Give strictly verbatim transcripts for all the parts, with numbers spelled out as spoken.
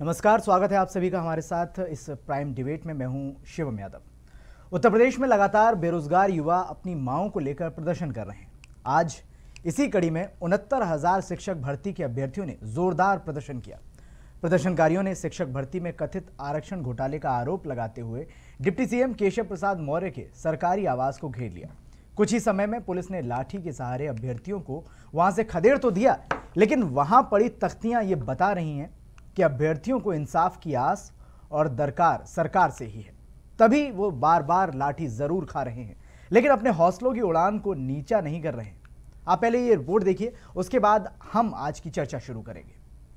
नमस्कार, स्वागत है आप सभी का हमारे साथ इस प्राइम डिबेट में। मैं हूं शिवम यादव। उत्तर प्रदेश में लगातार बेरोजगार युवा अपनी मांगों को लेकर प्रदर्शन कर रहे हैं। आज इसी कड़ी में उनहत्तर हजार शिक्षक भर्ती के अभ्यर्थियों ने जोरदार प्रदर्शन किया। प्रदर्शनकारियों ने शिक्षक भर्ती में कथित आरक्षण घोटाले का आरोप लगाते हुए डिप्टी सीएम केशव प्रसाद मौर्य के सरकारी आवास को घेर लिया। कुछ ही समय में पुलिस ने लाठी के सहारे अभ्यर्थियों को वहां से खदेड़ तो दिया, लेकिन वहां पड़ी तख्तियां ये बता रही हैं कि अभ्यर्थियों को इंसाफ की आस और दरकार सरकार से ही है। तभी वो बार बार लाठी जरूर खा रहे हैं, लेकिन अपने हौसलों की उड़ान को नीचा नहीं कर रहे हैं। आप पहले ये रिपोर्ट देखिए, उसके बाद हम आज की चर्चा शुरू करेंगे।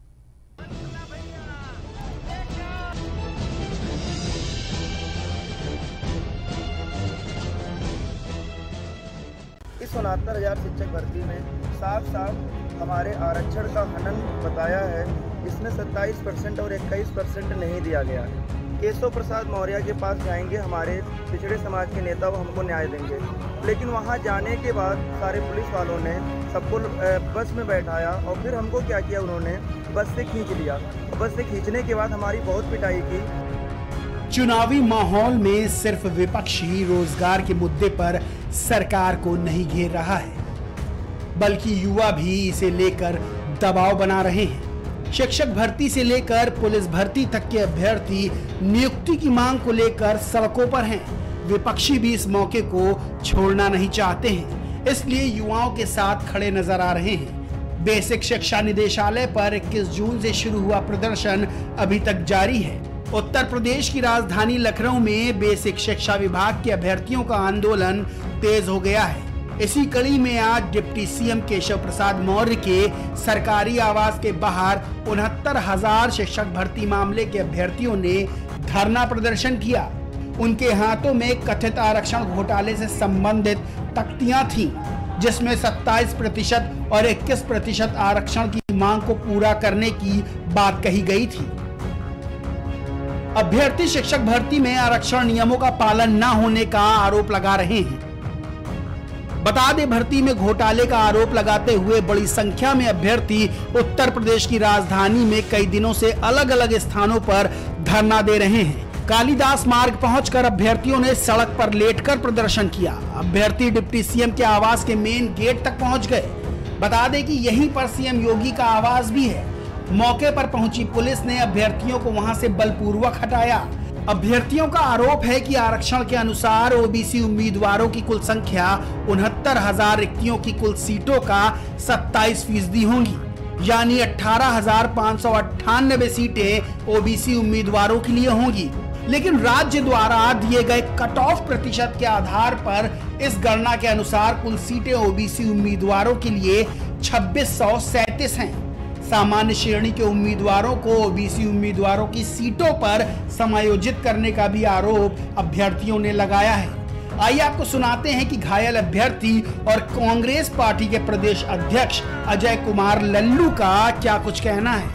इस उनहत्तर हजार शिक्षक भर्ती में साफ साफ हमारे आरक्षण का हनन बताया है। इसमें सत्ताईस परसेंट और इक्कीस परसेंट नहीं दिया गया है। केशव प्रसाद मौर्य के पास जाएंगे हमारे पिछड़े समाज के नेता, वो हमको न्याय देंगे, लेकिन वहां जाने के बाद सारे पुलिस वालों ने सबको बस में बैठाया और फिर हमको क्या किया, उन्होंने बस से खींच लिया। बस से खींचने के बाद हमारी बहुत पिटाई की। चुनावी माहौल में सिर्फ विपक्षी रोजगार के मुद्दे पर सरकार को नहीं घेर रहा है, बल्कि युवा भी इसे लेकर दबाव बना रहे हैं। शिक्षक भर्ती से लेकर पुलिस भर्ती तक के अभ्यर्थी नियुक्ति की मांग को लेकर सड़कों पर हैं। विपक्षी भी इस मौके को छोड़ना नहीं चाहते हैं, इसलिए युवाओं के साथ खड़े नजर आ रहे हैं। बेसिक शिक्षा निदेशालय पर इक्कीस जून से शुरू हुआ प्रदर्शन अभी तक जारी है। उत्तर प्रदेश की राजधानी लखनऊ में बेसिक शिक्षा विभाग के अभ्यर्थियों का आंदोलन तेज हो गया है। इसी कड़ी में आज डिप्टी सीएम केशव प्रसाद मौर्य के सरकारी आवास के बाहर उनहत्तर हजार शिक्षक भर्ती मामले के अभ्यर्थियों ने धरना प्रदर्शन किया। उनके हाथों में कथित आरक्षण घोटाले से संबंधित तख्तियां थीं, जिसमें सत्ताईस प्रतिशत और इक्कीस प्रतिशत आरक्षण की मांग को पूरा करने की बात कही गई थी। अभ्यर्थी शिक्षक भर्ती में आरक्षण नियमों का पालन न होने का आरोप लगा रहे हैं। बता दें, भर्ती में घोटाले का आरोप लगाते हुए बड़ी संख्या में अभ्यर्थी उत्तर प्रदेश की राजधानी में कई दिनों से अलग अलग स्थानों पर धरना दे रहे हैं। कालिदास मार्ग पहुंचकर अभ्यर्थियों ने सड़क पर लेटकर प्रदर्शन किया। अभ्यर्थी डिप्टी सीएम के आवास के मेन गेट तक पहुंच गए। बता दें कि यहीं पर सीएम योगी का आवास भी है। मौके पर पहुंची पुलिस ने अभ्यर्थियों को वहां से बलपूर्वक हटाया। अभ्यर्थियों का आरोप है कि आरक्षण के अनुसार ओबीसी उम्मीदवारों की कुल संख्या उनहत्तर हजार रिक्तियों की कुल सीटों का सत्ताईस फीसदी होंगी, यानी अठारह हजार पाँच सौ अट्ठानबे सीटें ओबीसी उम्मीदवारों के लिए होंगी। लेकिन राज्य द्वारा दिए गए कट ऑफ प्रतिशत के आधार पर इस गणना के अनुसार कुल सीटें ओबीसी उम्मीदवारों के लिए छब्बीस सौ सैंतीस हैं। सामान्य श्रेणी के उम्मीदवारों को ओबीसी उम्मीदवारों की सीटों पर समायोजित करने का भी आरोप अभ्यर्थियों ने लगाया है। आइए आपको सुनाते हैं कि घायल अभ्यर्थी और कांग्रेस पार्टी के प्रदेश अध्यक्ष अजय कुमार लल्लू का क्या कुछ कहना है।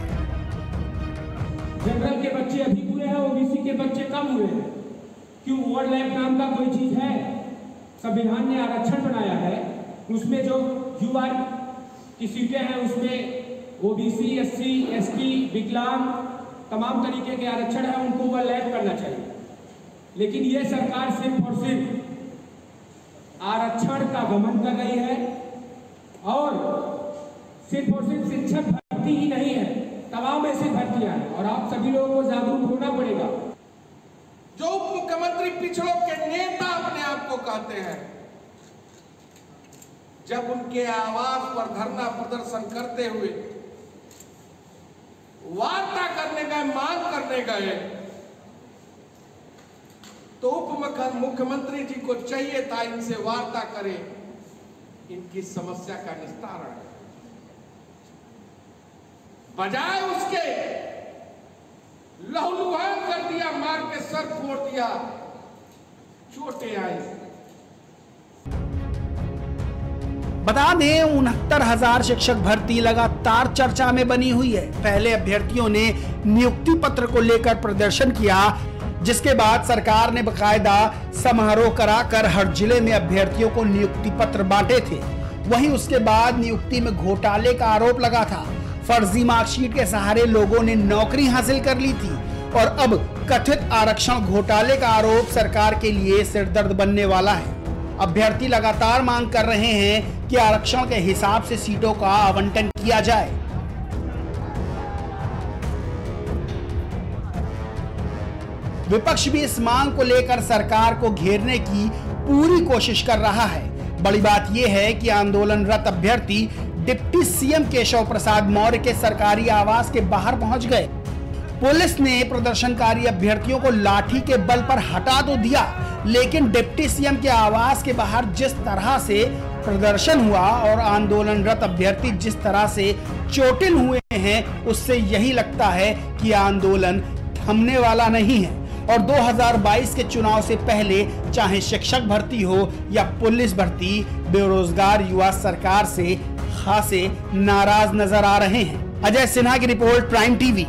जनरल के बच्चे अधिक हुए हैं, ओबीसी के बच्चे कम हुए हैं। क्यों? ओवरलैप नाम का कोई चीज है? संविधान ने आरक्षण बनाया है, उसमें जो युवा की सीटें हैं उसमें ओबीसी, एससी, एसटी, विकलांग तमाम तरीके के आरक्षण है, उनको ओवरलैप करना चाहिए। लेकिन ये सरकार सिर्फ और सिर्फ आरक्षण का गमन कर रही है और सिर्फ और सिर्फ शिक्षक भर्ती ही नहीं है, तमाम ऐसी भर्तियां हैं और आप सभी लोगों को जागरूक होना पड़ेगा। जो उप मुख्यमंत्री पिछड़ों के नेता अपने आप को कहते हैं, जब उनके आवास पर धरना प्रदर्शन करते हुए वार्ता करने गए, मांग करने गए, तो उप मुख्यमंत्री जी को चाहिए था इनसे वार्ता करें, इनकी समस्या का निस्तारण। बजाय उसके लहूलुहान कर दिया, मार के सर फोड़ दिया, चोटें आई। बता दें, उनहत्तर हजार शिक्षक भर्ती लगातार चर्चा में बनी हुई है। पहले अभ्यर्थियों ने नियुक्ति पत्र को लेकर प्रदर्शन किया, जिसके बाद सरकार ने बकायदा समारोह कराकर हर जिले में अभ्यर्थियों को नियुक्ति पत्र बांटे थे। वहीं उसके बाद नियुक्ति में घोटाले का आरोप लगा था। फर्जी मार्कशीट के सहारे लोगों ने नौकरी हासिल कर ली थी और अब कथित आरक्षण घोटाले का आरोप सरकार के लिए सिरदर्द बनने वाला है। अभ्यर्थी लगातार मांग कर रहे हैं कि आरक्षण के हिसाब से सीटों का आवंटन किया जाए। विपक्ष भी इस मांग को लेकर सरकार को घेरने की पूरी कोशिश कर रहा है। बड़ी बात यह है कि आंदोलनरत अभ्यर्थी डिप्टी सीएम केशव प्रसाद मौर्य के सरकारी आवास के बाहर पहुंच गए। पुलिस ने प्रदर्शनकारी अभ्यर्थियों को लाठी के बल पर हटा तो दिया, लेकिन डिप्टी सीएम के आवास के बाहर जिस तरह से प्रदर्शन हुआ और आंदोलनरत अभ्यर्थी जिस तरह से चोटिल हुए हैं, उससे यही लगता है कि आंदोलन थमने वाला नहीं है और दो हज़ार बाईस के चुनाव से पहले चाहे शिक्षक भर्ती हो या पुलिस भर्ती, बेरोजगार युवा सरकार से खासे नाराज नजर आ रहे हैं। अजय सिन्हा की रिपोर्ट, प्राइम टीवी।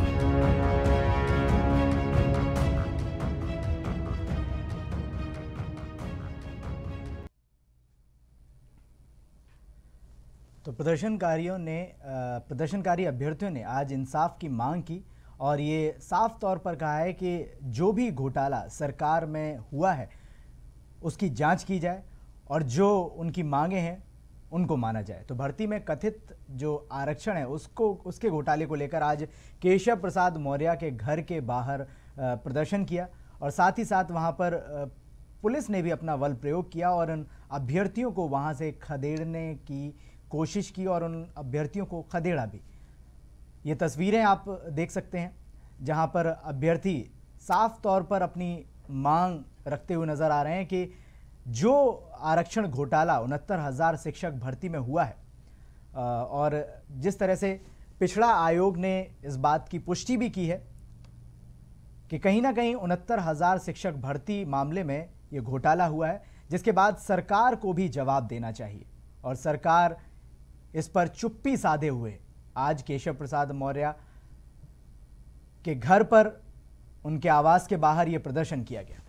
तो प्रदर्शनकारियों ने प्रदर्शनकारी अभ्यर्थियों ने आज इंसाफ की मांग की और ये साफ तौर पर कहा है कि जो भी घोटाला सरकार में हुआ है उसकी जांच की जाए और जो उनकी मांगे हैं उनको माना जाए। तो भर्ती में कथित जो आरक्षण है उसको उसके घोटाले को लेकर आज केशव प्रसाद मौर्य के घर के बाहर प्रदर्शन किया और साथ ही साथ वहां पर पुलिस ने भी अपना बल प्रयोग किया और उन अभ्यर्थियों को वहां से खदेड़ने की कोशिश की और उन अभ्यर्थियों को खदेड़ा भी। ये तस्वीरें आप देख सकते हैं जहां पर अभ्यर्थी साफ तौर पर अपनी मांग रखते हुए नजर आ रहे हैं कि जो आरक्षण घोटाला उनहत्तर हज़ार शिक्षक भर्ती में हुआ है और जिस तरह से पिछड़ा आयोग ने इस बात की पुष्टि भी की है कि कहीं ना कहीं उनहत्तर हज़ार शिक्षक भर्ती मामले में ये घोटाला हुआ है, जिसके बाद सरकार को भी जवाब देना चाहिए और सरकार इस पर चुप्पी साधे हुए आज केशव प्रसाद मौर्य के घर पर उनके आवास के बाहर यह प्रदर्शन किया गया।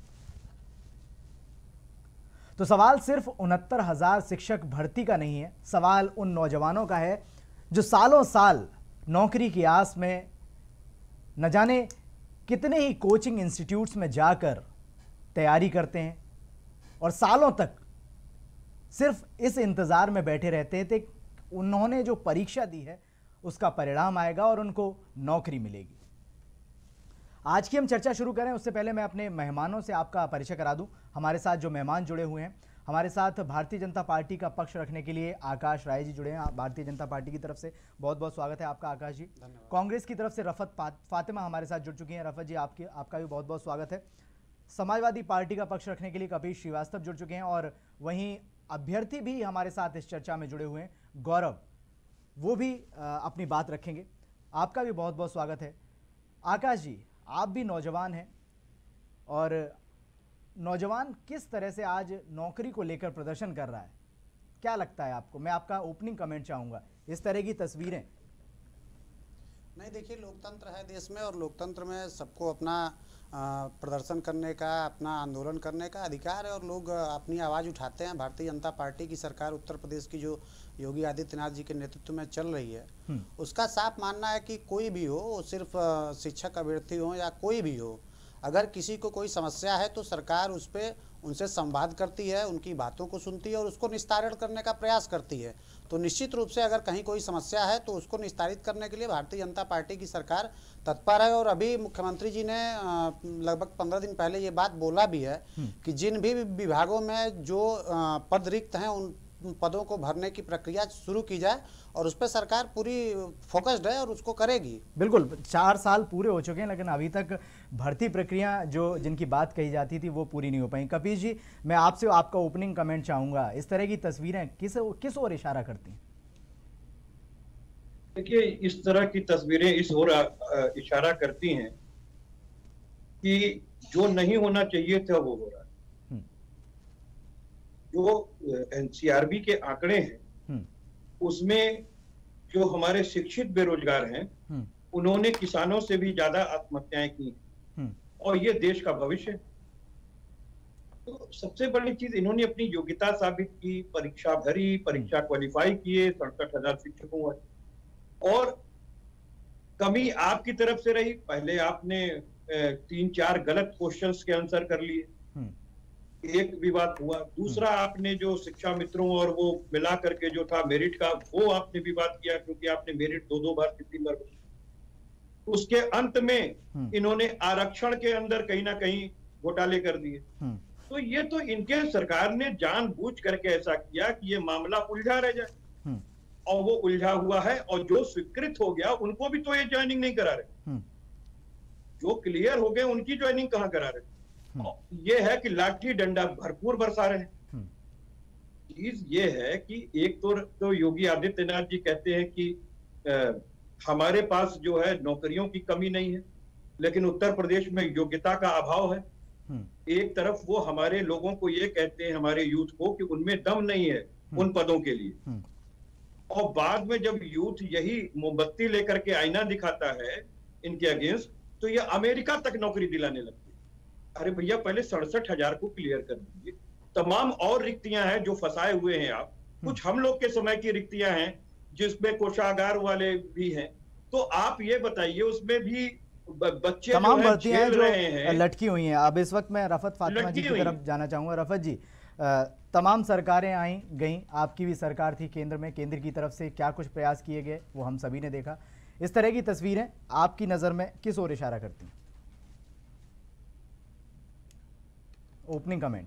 तो सवाल सिर्फ उनहत्तर हजार शिक्षक भर्ती का नहीं है, सवाल उन नौजवानों का है जो सालों साल नौकरी की आस में न जाने कितने ही कोचिंग इंस्टीट्यूट्स में जाकर तैयारी करते हैं और सालों तक सिर्फ इस इंतजार में बैठे रहते थे उन्होंने जो परीक्षा दी है उसका परिणाम आएगा और उनको नौकरी मिलेगी। आज की हम चर्चा शुरू करें उससे पहले मैं अपने मेहमानों से आपका परिचय करा दूं। हमारे साथ जो मेहमान जुड़े हुए हैं, हमारे साथ भारतीय जनता पार्टी का पक्ष रखने के लिए आकाश राय जी जुड़े हैं। भारतीय जनता पार्टी की तरफ से बहुत बहुत स्वागत है आपका आकाश जी। कांग्रेस की तरफ से रफत फातिमा हमारे साथ जुड़ चुकी हैं। रफत जी आपके आपका भी बहुत बहुत स्वागत है। समाजवादी पार्टी का पक्ष रखने के लिए कपिल श्रीवास्तव जुड़ चुके हैं और वहीं अभ्यर्थी भी हमारे साथ इस चर्चा में जुड़े हुए हैं, गौरव, वो भी अपनी बात रखेंगे। आपका भी बहुत बहुत स्वागत है। आकाश जी, आप भी नौजवान हैं और नौजवान किस तरह से आज नौकरी को लेकर प्रदर्शन कर रहा है, क्या लगता है आपको? मैं आपका ओपनिंग कमेंट चाहूँगा। इस तरह की तस्वीरें नहीं, देखिए, लोकतंत्र है देश में और लोकतंत्र में सबको अपना प्रदर्शन करने का, अपना आंदोलन करने का अधिकार है और लोग अपनी आवाज़ उठाते हैं। भारतीय जनता पार्टी की सरकार उत्तर प्रदेश की जो योगी आदित्यनाथ जी के नेतृत्व में चल रही है, उसका साफ मानना है कि कोई भी हो, वो सिर्फ शिक्षक अभ्यर्थी हो या कोई भी हो, अगर किसी को कोई समस्या है तो सरकार उस पर उनसे संवाद करती है, उनकी बातों को सुनती है और उसको निस्तारण करने का प्रयास करती है। तो निश्चित रूप से अगर कहीं कोई समस्या है तो उसको निस्तारित करने के लिए भारतीय जनता पार्टी की सरकार तत्पर है। और अभी मुख्यमंत्री जी ने लगभग पंद्रह दिन पहले ये बात बोला भी है कि जिन भी विभागों में जो पद रिक्त हैं उन पदों को भरने की प्रक्रिया शुरू की जाए और उस पर सरकार पूरी फोकस्ड है और उसको करेगी। बिल्कुल, चार साल पूरे हो चुके हैं लेकिन अभी तक भर्ती प्रक्रिया जो जिनकी बात कही जाती थी वो पूरी नहीं हो पाई। कपिल जी, मैं आपसे आपका ओपनिंग कमेंट चाहूंगा। इस तरह की तस्वीरें किस किस ओर इशारा करती हैं? देखिए, इस तरह की तस्वीरें इस ओर इशारा करती हैं कि जो नहीं होना चाहिए था वो हो रहा है। जो एनसीआरबी के आंकड़े हैं उसमें जो हमारे शिक्षित बेरोजगार हैं उन्होंने किसानों से भी ज्यादा आत्महत्याएं की और ये देश का भविष्य। तो सबसे बड़ी चीज, इन्होंने अपनी योग्यता साबित की, परीक्षा भरी, परीक्षा क्वालिफाई किए, सड़सठ हजार शिक्षकों और कमी आपकी तरफ से रही, पहले आपने तीन चार गलत क्वेश्चंस के आंसर कर लिए, एक विवाद हुआ। दूसरा, आपने जो शिक्षा मित्रों और वो मिला करके जो था मेरिट का, वो आपने विवाद किया क्योंकि आपने मेरिट दो दो बार तीन तीन बार। उसके अंत में इन्होंने आरक्षण के अंदर कहीं ना कहीं घोटाले कर दिए। तो ये तो इनके सरकार ने जानबूझ करके ऐसा किया कि ये मामला उलझा रह जाए, और वो उलझा हुआ है। और जो स्वीकृत हो गया उनको भी तो ये ज्वाइनिंग नहीं करा रहे, जो क्लियर हो गए उनकी ज्वाइनिंग कहां करा रहे। ये है कि लाठी डंडा भरपूर बरसा रहे हैं। चीज ये है कि एक तो, तो योगी आदित्यनाथ जी कहते हैं कि आ, हमारे पास जो है नौकरियों की कमी नहीं है, लेकिन उत्तर प्रदेश में योग्यता का अभाव है। एक तरफ वो हमारे लोगों को ये कहते हैं, हमारे यूथ को, कि उनमें दम नहीं है उन पदों के लिए, और बाद में जब यूथ यही मोमबत्ती लेकर के आईना दिखाता है इनके अगेंस्ट, तो ये अमेरिका तक नौकरी दिलाने लगती है। अरे भैया, पहले सड़सठ हजार को क्लियर कर दीजिए। तमाम और रिक्तियां हैं जो फंसाए हुए हैं आप, कुछ हम लोग के समय की रिक्तियां हैं जिसमें कोषागार वाले भी हैं। तो आप ये बताइए, उसमें भी बच्चे तमाम भर्तियां जो हैं, लटकी हुई हैं। अब इस वक्त मैं रफत फातिमा जी की तरफ जाना चाहूंगा। रफत जी, तमाम सरकारें आई गई, आपकी भी सरकार थी केंद्र में, केंद्र की तरफ से क्या कुछ प्रयास किए गए वो हम सभी ने देखा। इस तरह की तस्वीरें आपकी नजर में किस ओर इशारा करती हैं? Opening comment.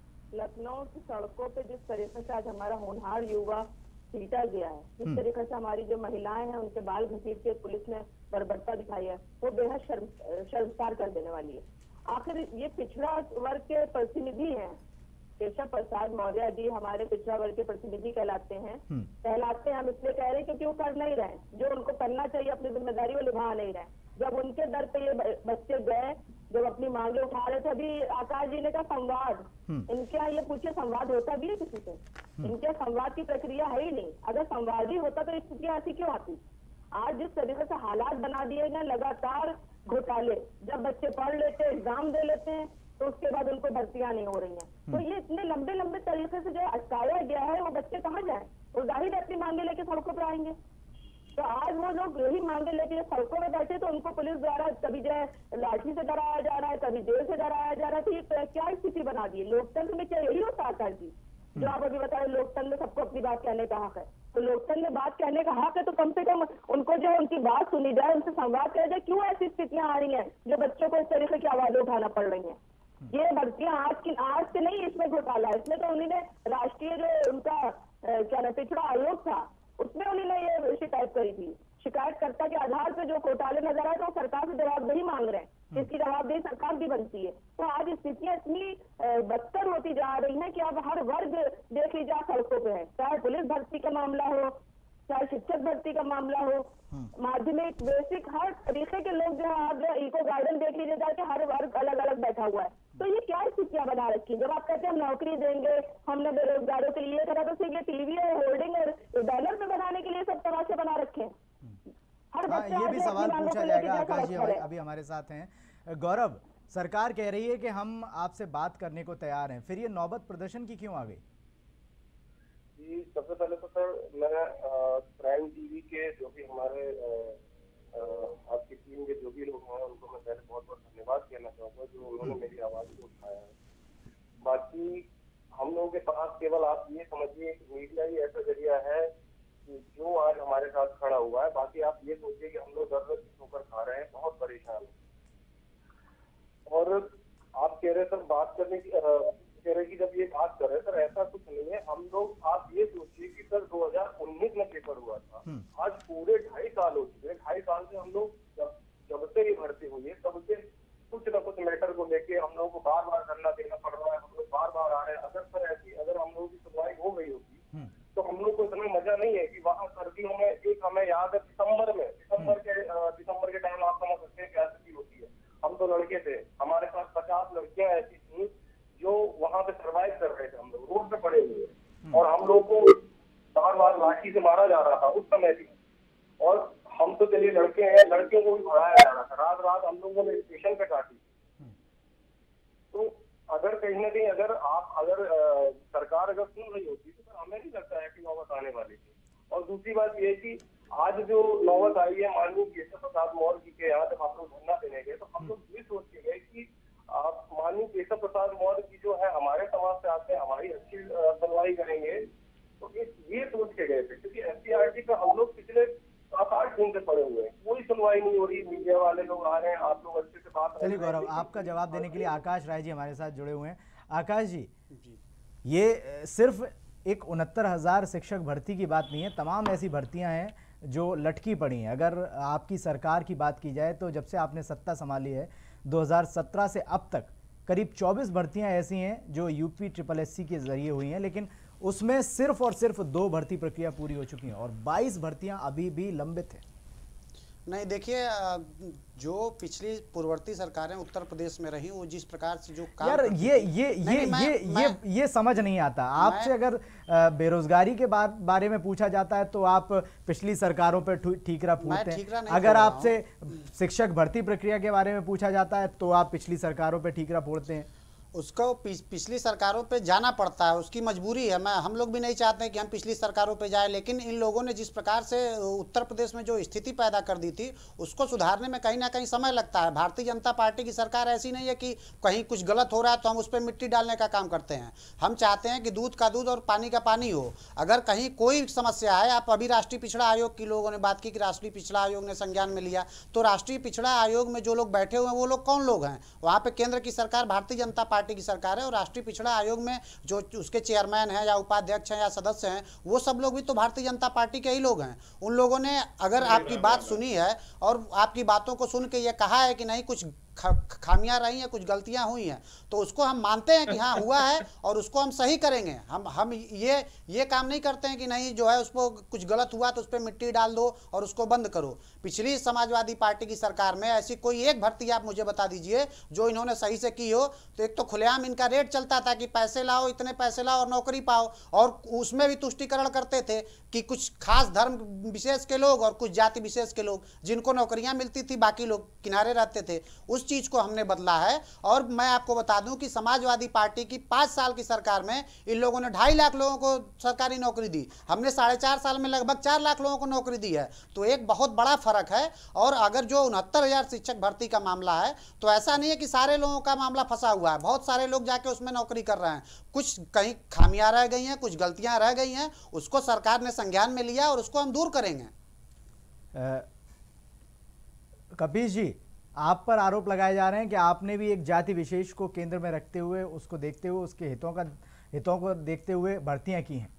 लखनऊ की सड़कों पे जिस तरीके से आज हमारा होनहार युवा पीटा गया है, जिस तरीके से हमारी जो महिलाएं हैं उनके बाल घसीट के पुलिस ने बर्बरता दिखाई है, वो बेहद शर्म शर्मसार कर देने वाली है। आखिर ये पिछड़ा वर्ग के प्रतिनिधि हैं, केशव प्रसाद मौर्य जी हमारे पिछड़ा वर्ग के प्रतिनिधि कहलाते हैं। कहलाते हैं हम इसलिए कह रहे हैं क्योंकि वो कर नहीं रहे जो उनको करना चाहिए, अपनी जिम्मेदारी वो निभा नहीं रहे। जब उनके दर पे ये बच्चे गए, जब अपनी मांगे उठा रहे थे, अभी आकाश जी ने कहा संवाद, इनके यहाँ ये पूछे संवाद होता भी है किसी से? इनके संवाद की प्रक्रिया है ही नहीं। अगर संवाद ही होता तो स्थितियां ऐसी क्यों आती? आज जिस तरीके से हालात बना दिए गए, लगातार घोटाले, जब बच्चे पढ़ लेते एग्जाम दे लेते हैं तो उसके बाद उनको भर्तियां नहीं हो रही हैं। तो ये इतने लंबे लंबे तरीके से जो अटकाया गया है, वो बच्चे कहाँ जाए? वो जाहिर अपनी मांगे लेके सड़कों पर आएंगे। तो आज वो लोग यही मांगे लेके सड़कों में बैठे, तो उनको पुलिस द्वारा कभी जो है लाठी से डराया जा रहा है, कभी जेल से डराया जा रहा है। तो ये क्या स्थिति बना दी? लोकतंत्र में क्या यही होता आकाश जी? जो आप अभी बताए, लोकतंत्र में सबको अपनी बात कहने का हक है, तो लोकतंत्र में बात कहने का हक है तो कम से कम उनको जो है उनकी बात सुनी जाए, उनसे संवाद किया जाए। क्यों ऐसी स्थितियां आ रही हैं जो बच्चों को इस तरीके की आवाजें उठाना पड़ रही है? ये भर्तियां आज की आज से नहीं, इसमें घोटाला है। इसमें तो उन्होंने राष्ट्रीय जो उनका क्या ना पिछड़ा आयोग था, उसमें उन्होंने ये शिकायत करी थी। शिकायतकर्ता के आधार पर जो घोटाले नजर आए तो सरकार से जवाबदेही मांग रहे हैं, इसकी जवाबदेही सरकार की बनती है। तो आज स्थितियां इतनी बदतर होती जा रही हैं कि अब हर वर्ग देख लीजिए सड़कों पे है, चाहे पुलिस भर्ती का मामला हो, चाहे शिक्षक भर्ती का मामला हो, माध्यमिक बेसिक हर तरीके के लोग जो है आप जो इको गार्डन देख लीजिए जाके, हर वर्ग अलग अलग बैठा हुआ है। तो ये क्या स्थितियां बना रखी? जब आप कहते हैं हम नौकरी देंगे, हमने बेरोजगारों के लिए करा, तो सिर्फ ये टीवी और होर्डिंग और बैनर पे बनाने के लिए सब तमाशे बना रखे हैं। हर हाँ, ये भी सवाल पूछा जाएगा। आकाश जी अभी हमारे साथ हैं। गौरव, सरकार कह रही है कि हम आपसे बात करने को तैयार हैं, फिर ये नौबत प्रदर्शन की क्यों आ गई? जी, सबसे पहले तो सर मैं प्राइम टीवी के जो भी हमारे आपकी टीम के जो भी लोग हैं उनको मैं पहले बहुत बहुत धन्यवाद कहना चाहूँगा जो उन्होंने मेरी आवाज़ को उठाया है। बाकी हम लोगों के पास केवल आप ये समझिए मीडिया ही ऐसा जरिया है कि जो आज हमारे साथ खड़ा हुआ है। बाकी आप ये सोचिए कि हम लोग दर दर ठोकर खा रहे हैं, बहुत परेशान हैं। और आप कह रहे सर बात करने की कह रहे कि जब ये बात कर रहे सर, ऐसा कुछ नहीं है। हम लोग आप ये सोचिए कि सर दो हजार उन्नीस में पेपर हुआ था, आज पूरे ढाई साल हो चुके हैं। ढाई साल से हम लोग जब जब से ये भर्ती हुई है तब से कुछ न कुछ मैटर को लेके हम लोग को बार बार धरना देना पड़ रहा है, हम लोग बार बार आ रहे हैं। अगर सर ऐसी अगर हम लोगों की सुनवाई हो गई होती तो हम लोग को इतना मजा नहीं है कि वहाँ सर्दियों में, एक हमें याद है दिसंबर में दिसंबर के दिसंबर के टाइम आप समझ सकते हैं क्या स्थिति होती है। हम तो लड़के थे, हमारे साथ पचास लड़कियां ऐसी थी जो वहां पे सरवाइव कर रहे थे। हम लोग रोड पे पड़े हुए और हम लोग को बार बार लाठी से मारा जा रहा था उस समय भी। और हम तो चलिए लड़के हैं, लड़कियों को भी भगाया जा रहा था, रात रात हम लोगों ने स्टेशन पे काटी। तो अगर कहीं ना कहीं अगर आप अगर आ, सरकार अगर सुन रही होती तो हमें नहीं लगता है कि नौबत आने वाली थी। और दूसरी बात ये कि आज जो नौबत आई है माननीय केशव प्रसाद मौर्य जी के यहाँ जब आप लोग धरना देने गए तो हम लोग ये सोच के गए कि आप माननीय केशव प्रसाद मौर्य जी जो है हमारे समाज से आते हैं, हमारी अच्छी सुनवाई करेंगे, तो इस ये सोच के गए थे। क्योंकि एससीईआरटी का हम लोग पिछले सात आठ दिन से पड़े हुए हैं, कोई सुनवाई नहीं हो रही, मीडिया वाले लोग आ रहे हैं, आप लोग अच्छे से बात। चलिए गौरव, आपका जवाब देने के लिए आकाश राय जी हमारे साथ जुड़े हुए हैं। आकाश जी, ये सिर्फ एक उनहत्तर हजार शिक्षक भर्ती की बात नहीं है, तमाम ऐसी भर्तियां हैं जो लटकी पड़ी हैं। अगर आपकी सरकार की बात की जाए तो जब से आपने सत्ता संभाली है दो हज़ार सत्रह से अब तक करीब चौबीस भर्तियां ऐसी हैं जो यूपी ट्रिपल एस सी के जरिए हुई हैं, लेकिन उसमें सिर्फ और सिर्फ दो भर्ती प्रक्रिया पूरी हो चुकी हैं और बाईस भर्तियां अभी भी लंबित हैं। नहीं, देखिए जो पिछली पूर्ववर्ती सरकारें उत्तर प्रदेश में रही वो जिस प्रकार से जो काम यार ये ये ये ये ये ये समझ नहीं आता आपसे। अगर बेरोजगारी के बार, बारे में पूछा जाता है तो आप पिछली सरकारों पे ठीकरा फूंकते हैं। अगर आपसे शिक्षक भर्ती प्रक्रिया के बारे में पूछा जाता है तो आप पिछली सरकारों पे ठीकरा फोड़ते हैं। उसको पिछली सरकारों पे जाना पड़ता है, उसकी मजबूरी है। मैं हम लोग भी नहीं चाहते हैं कि हम पिछली सरकारों पे जाएं, लेकिन इन लोगों ने जिस प्रकार से उत्तर प्रदेश में जो स्थिति पैदा कर दी थी उसको सुधारने में कहीं ना कहीं समय लगता है। भारतीय जनता पार्टी की सरकार ऐसी नहीं है कि कहीं कुछ गलत हो रहा है तो हम उस पर मिट्टी डालने का काम करते हैं। हम चाहते हैं कि दूध का दूध और पानी का पानी हो। अगर कहीं कोई समस्या है, आप अभी राष्ट्रीय पिछड़ा आयोग की लोगों ने बात की कि राष्ट्रीय पिछड़ा आयोग ने संज्ञान में लिया, तो राष्ट्रीय पिछड़ा आयोग में जो लोग बैठे हुए हैं वो लोग कौन लोग हैं? वहाँ पे केंद्र की सरकार भारतीय जनता पार्टी की सरकार है और राष्ट्रीय पिछड़ा आयोग में जो उसके चेयरमैन हैं या उपाध्यक्ष हैं या सदस्य हैं वो सब लोग भी तो भारतीय जनता पार्टी के ही लोग हैं। उन लोगों ने अगर आपकी बात सुनी है और आपकी बातों को सुन के ये कहा है कि नहीं कुछ खामियां रही हैं, कुछ गलतियां हुई हैं, तो उसको हम मानते हैं कि हाँ हुआ है और उसको हम सही करेंगे। हम हम ये ये काम नहीं करते हैं कि नहीं जो है उसको कुछ गलत हुआ तो उस पर मिट्टी डाल दो और उसको बंद करो। पिछली समाजवादी पार्टी की सरकार में ऐसी कोई एक भर्ती आप मुझे बता दीजिए जो इन्होंने सही से की हो। तो एक तो खुलेआम इनका रेट चलता था कि पैसे लाओ, इतने पैसे लाओ और नौकरी पाओ, और उसमें भी तुष्टिकरण करते थे कि कुछ खास धर्म विशेष के लोग और कुछ जाति विशेष के लोग जिनको नौकरियां मिलती थी, बाकी लोग किनारे रहते थे। उस चीज को हमने बदला है। और मैं आपको बता दूं कि समाजवादी पार्टी की पांच साल की सरकार में इन लोगों ने ढाई लाख लोगों को सरकारी नौकरी दी, हमने साढ़े चार साल में लगभग चार लाख लोगों को नौकरी दी है। तो एक बहुत बड़ा फर्क है। और अगर जो उनहत्तर हजार शिक्षक भर्ती का मामला है तो ऐसा नहीं है कि सारे लोगों का मामला फंसा हुआ है, बहुत सारे लोग जाके उसमें नौकरी कर रहे हैं। कुछ कहीं खामियां रह गई हैं, कुछ गलतियां रह गई हैं, उसको सरकार ने संज्ञान में लिया और उसको हम दूर करेंगे। कपीश जी, आप पर आरोप लगाए जा रहे हैं कि आपने भी एक जाति विशेष को केंद्र में रखते हुए, उसको देखते हुए, उसके हितों का हितों को देखते हुए भर्तियां की हैं।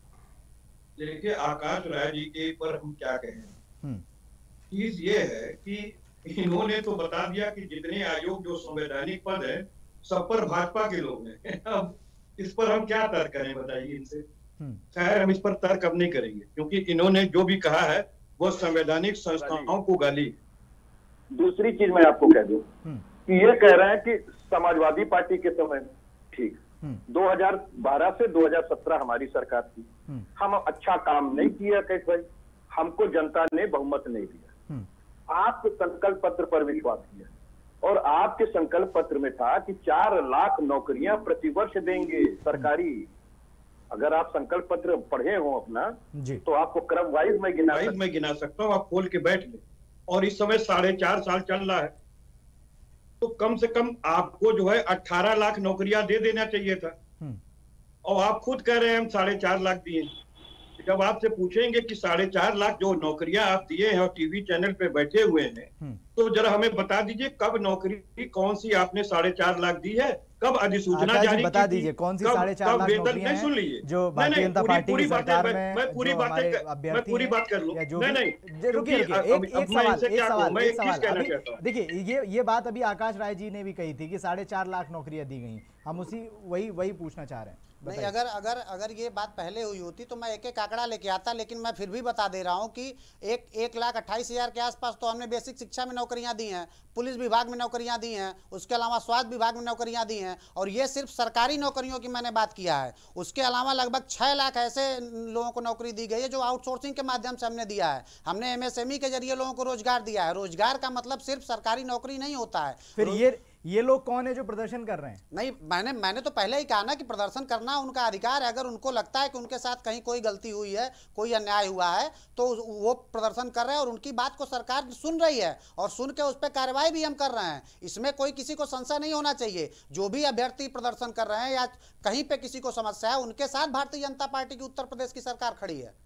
देखिए आकाश राय जी के पर हम क्या कहें। चीज ये है कि इन्होंने तो बता दिया कि जितने आयोग जो संवैधानिक पद है सब पर भाजपा के लोग हैं। अब इस पर हम क्या तर्क करें बताइए इनसे। खैर हम इस पर तर्क अब नहीं करेंगे क्योंकि इन्होंने जो भी कहा है वो संवैधानिक संस्थाओं को गाली। दूसरी चीज मैं आपको कह दूं कि ये कह रहे हैं कि समाजवादी पार्टी के समय ठीक दो हज़ार बारह से दो हज़ार सत्रह हमारी सरकार थी, हम अच्छा काम नहीं किया कैसे भाई, हमको जनता ने बहुमत नहीं दिया। आप संकल्प पत्र पर विश्वास किया और आपके संकल्प पत्र में था कि चार लाख नौकरियां प्रतिवर्ष देंगे सरकारी। अगर आप संकल्प पत्र पढ़े हो अपना तो आपको क्रम वाइज में गिना मैं गिना सकता हूँ, आप खोल के बैठ ले। और इस समय साढ़े चार साल चल रहा है तो कम से कम आपको जो है अठारह लाख नौकरियां दे देना चाहिए था। और आप खुद कह रहे हैं हम साढ़े चार लाख दिए। जब आपसे पूछेंगे कि साढ़े चार लाख जो नौकरियां आप दिए हैं और टीवी चैनल पे बैठे हुए हैं तो जरा हमें बता दीजिए कब नौकरी कौन सी आपने साढ़े चार लाख दी है, कब अधिसूचना जारी बता दीजिए कौन सी साढ़े चार लाख नौकरियां हैं। सुन लीजिए जो भारतीय जनता पार्टी की सरकार में मैं पूरी बात मैं पूरी बात कर लूं। नहीं नहीं रुकिए रुकिए एक एक सवाल एक सवाल एक सवाल देखिए ये ये बात अभी आकाश राय जी ने भी कही थी कि साढ़े चार लाख नौकरियां दी गई। हम उसी वही वही पूछना चाह रहे हैं। नहीं, अगर अगर अगर ये बात पहले हुई होती तो मैं एक एक आंकड़ा लेके आता, लेकिन मैं फिर भी बता दे रहा हूँ कि एक एक लाख अट्ठाईस हजार के आसपास तो हमने बेसिक शिक्षा में नौकरियां दी हैं, पुलिस विभाग में नौकरियां दी हैं, उसके अलावा स्वास्थ्य विभाग में नौकरियां दी हैं। और ये सिर्फ सरकारी नौकरियों की मैंने बात किया है। उसके अलावा लगभग छः लाख ऐसे लोगों को नौकरी दी गई है जो आउटसोर्सिंग के माध्यम से हमने दिया है। हमने एमएसएमई के जरिए लोगों को रोजगार दिया है। रोजगार का मतलब सिर्फ सरकारी नौकरी नहीं होता है। फिर ये ये लोग कौन है जो प्रदर्शन कर रहे हैं? नहीं, मैंने मैंने तो पहले ही कहा ना कि प्रदर्शन करना उनका अधिकार है। अगर उनको लगता है कि उनके साथ कहीं कोई गलती हुई है, कोई अन्याय हुआ है, तो वो प्रदर्शन कर रहे हैं और उनकी बात को सरकार सुन रही है और सुन के उस पर कार्रवाई भी हम कर रहे हैं। इसमें कोई किसी को संशय नहीं होना चाहिए। जो भी अभ्यर्थी प्रदर्शन कर रहे हैं या कहीं पे किसी को समस्या है, उनके साथ भारतीय जनता पार्टी की उत्तर प्रदेश की सरकार खड़ी है।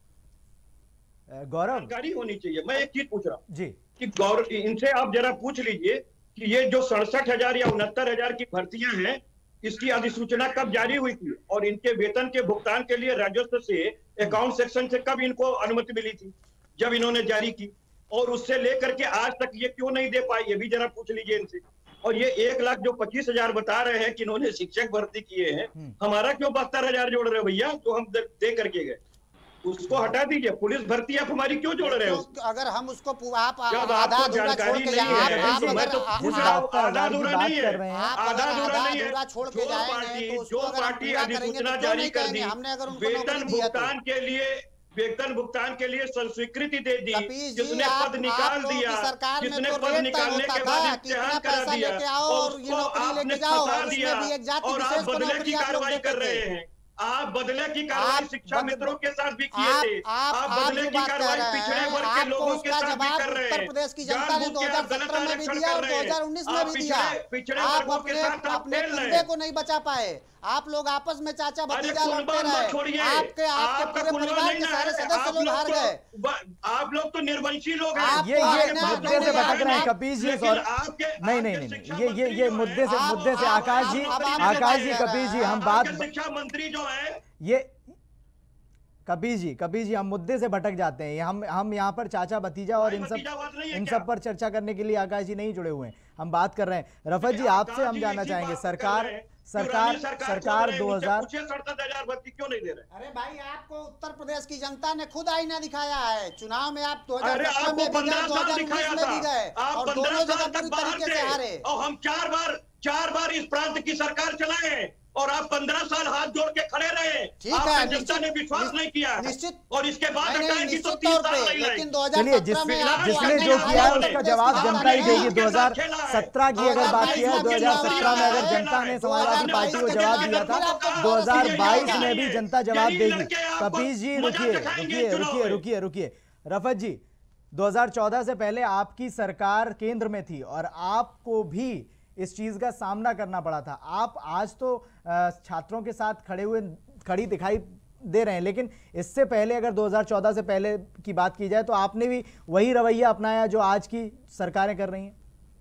गौरव, जानकारी होनी चाहिए। मैं एक चीज पूछ रहा हूँ जी कि गौरव, इनसे आप जरा पूछ लीजिए कि ये जो सड़सठ हजार या उनहत्तर हजार की भर्तियां हैं, इसकी अधिसूचना कब जारी हुई थी और इनके वेतन के भुगतान के लिए राजस्व से अकाउंट सेक्शन से कब इनको अनुमति मिली थी जब इन्होंने जारी की, और उससे लेकर के आज तक ये क्यों नहीं दे पाए, ये भी जरा पूछ लीजिए इनसे। और ये एक लाख जो पच्चीस हजार बता रहे हैं कि इन्होंने शिक्षक भर्ती किए हैं, हमारा क्यों बहत्तर हजार जोड़ रहे हो भैया, जो हम दे करके गए उसको हटा दीजिए। पुलिस भर्ती आप हमारी क्यों जोड़ रहे हो? अगर हम उसको आप आधा अधूरा छोड़ के जाएंगे, आधा अधूरा नहीं है, आधा अधूरा नहीं है। छोड़ के जाएंगे तो जो पार्टी अधिसूचना जारी कर दी, वेतन भुगतान के लिए वेतन भुगतान के लिए स्वीकृति दे दी, जिसने पद निकाल दिया, जिसने पद निकालने के बाद इम्तिहान करा दिया और उसको आपने फंसा दिया और आप बदले की कार्रवाई कर रहे हैं। आप बदले की कार्रवाई शिक्षा मित्रों के साथ भी किए थे, आप बदले की कार्रवाई पिछड़े वर्ग के लोगों के साथ भी कर रहे हैं। उत्तर प्रदेश की जनता ने दो हज़ार सत्रह में भी दिया और दो हज़ार उन्नीस में भी दिया। आप अपने अपने कुनबे को नहीं बचा पाए। आप लोग आपस में चाचा भतीजा लड़ते रहे, आपके आपके पूरे परिवार के सारे सदस्य लोग हार गए। आप लोग तो निर्वंशी लोग हैं। ये ये मुद्दे से भटक रहे हैं कपीश जी। और नहीं नहीं नहीं ये ये ये मुद्दे से मुद्दे से आकाश जी आकाश जी कपीश जी हम बात शिक्षा मंत्री जो है ये कपीश जी कपीश जी हम मुद्दे से भटक जाते हैं। हम हम यहाँ पर चाचा भतीजा और इन सब इन सब पर चर्चा करने के लिए आकाश जी नहीं जुड़े हुए हैं। हम बात कर रहे हैं रफत जी, आपसे हम जानना चाहेंगे सरकार सरकार सरकार दो हजार क्यों नहीं दे रहे? अरे भाई, आपको उत्तर प्रदेश की जनता ने खुद आईना दिखाया है। चुनाव में आप दो हजार सत्रह में भी गए, दो हजार उन्नीस में भी गए और दोनों जगह पूरी तरीके से हारे। और हम चार बार चार बार इस प्रांत की सरकार चलाए और आप पंद्रह साल हाथ जोड़ के खड़े रहे। ठीक है, जनता ने विश्वास नहीं किया निश्चित, और इसके बाद निश्चित तौर पे, लेकिन दो हजार चलिए जिसने जिसने जो किया है उसका जवाब जनता ही देगी। दो हजार सत्रह की अगर बात की है, दो हजार सत्रह में अगर जनता ने समाजवादी पार्टी को जवाब दिया था, दो हजार बाईस में भी जनता जवाब देगी। कपीश जी रुकिए रुकिए रुकिए रुकिए रुकिए रफत जी, दो हजार चौदह से पहले आपकी सरकार केंद्र में थी और आपको भी इस चीज का सामना करना पड़ा था। आप आज तो छात्रों के साथ खड़े हुए खड़ी दिखाई दे रहे हैं, लेकिन इससे पहले अगर दो हजार चौदह से पहले की बात की जाए तो आपने भी वही रवैया अपनाया जो आज की सरकारें कर रही हैं।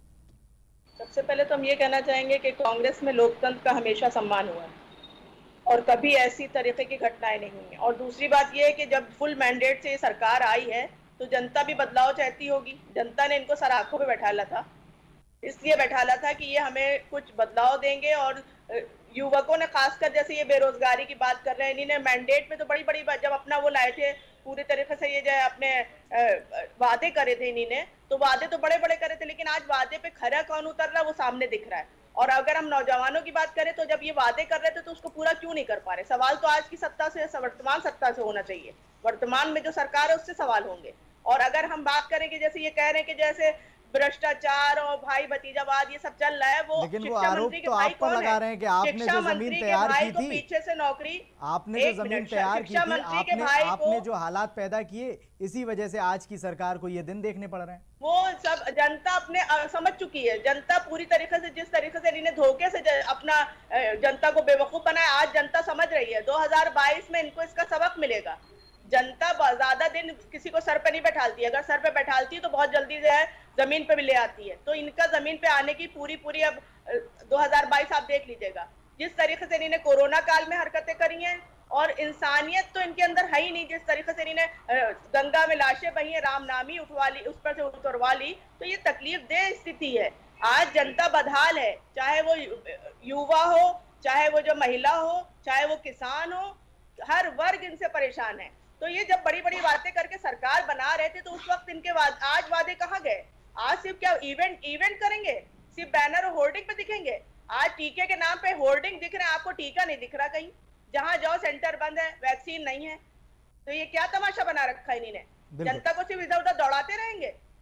सबसे पहले तो हम ये कहना चाहेंगे कि कांग्रेस में लोकतंत्र का हमेशा सम्मान हुआ है और कभी ऐसी तरीके की घटनाएं नहीं हुई। और दूसरी बात यह है कि जब फुल मैंडेट से ये सरकार आई है तो जनता भी बदलाव चाहती होगी। जनता ने इनको सराखों पे बैठाला था, इसलिए बैठाला था कि ये हमें कुछ बदलाव देंगे। और युवकों ने खासकर जैसे ये बेरोजगारी की बात कर रहे हैं, इन्होंने मैंडेट में तो बड़ी बड़ी बात जब अपना वो लाए थे पूरे तरीके से, ये जो अपने वादे करे थे इन्होंने, तो वादे तो बड़े बड़े करे थे, लेकिन आज वादे पे खरा कौन उतर रहा है वो सामने दिख रहा है। और अगर हम नौजवानों की बात करें तो जब ये वादे कर रहे थे तो उसको पूरा क्यों नहीं कर पा रहे? सवाल तो आज की सत्ता से, वर्तमान सत्ता से होना चाहिए। वर्तमान में जो सरकार है उससे सवाल होंगे। और अगर हम बात करें कि जैसे ये कह रहे हैं कि जैसे भ्रष्टाचार और भाई भतीजावाद ये सब चल रहा है, वो लेकिन वो आरोप तो आप पर लगा रहे हैं कि आपने जो जमीन तैयार की थी, पीछे से नौकरी आपने जो जमीन तैयार की थी, आपने आपने जो हालात पैदा किए, इसी वजह से आज की सरकार को ये दिन देखने पड़ रहे हैं। वो सब जनता अपने समझ चुकी है। जनता पूरी तरीके से, जिस तरीके से इन्हें धोखे से अपना जनता को बेवकूफ बनाया, आज जनता समझ रही है। दो हजार बाईस में इनको इसका सबक मिलेगा। जनता ज्यादा दिन किसी को सर पे नहीं बैठालती, अगर सर पे बैठालती है तो बहुत जल्दी जो है जमीन पे भी ले आती है। तो इनका जमीन पे आने की पूरी पूरी अब दो हजार बाईस आप देख लीजिएगा। जिस तरीके से इन्होंने कोरोना काल में हरकतें करी हैं, और इंसानियत तो इनके अंदर है ही नहीं। जिस तरीके से इन्होंने गंगा में लाशें बही हैं, रामनामी उठवा ली, उस पर से उतरवा ली, तो ये तकलीफ दे स्थिति है। आज जनता बदहाल है, चाहे वो युवा हो, चाहे वो जो महिला हो, चाहे वो किसान हो, हर वर्ग इनसे परेशान है। तो ये जब बड़ी बड़ी बातें करके सरकार बना रहे थे तो उस वक्त इनके वाद, आज वादे कहाँ गए? आज सिर्फ क्या इवेंट इवेंट करेंगे, सिर्फ बैनर और होर्डिंग पे दिखेंगे। आज टीके के नाम पे होर्डिंग दिख रहे हैं, आपको टीका नहीं दिख रहा कहीं। जहां जाओ सेंटर बंद है, वैक्सीन नहीं है। तो ये क्या तमाशा बना रखा है इन्होंने? जनता को सिर्फ इधर उधर दौड़ाते रहेंगे।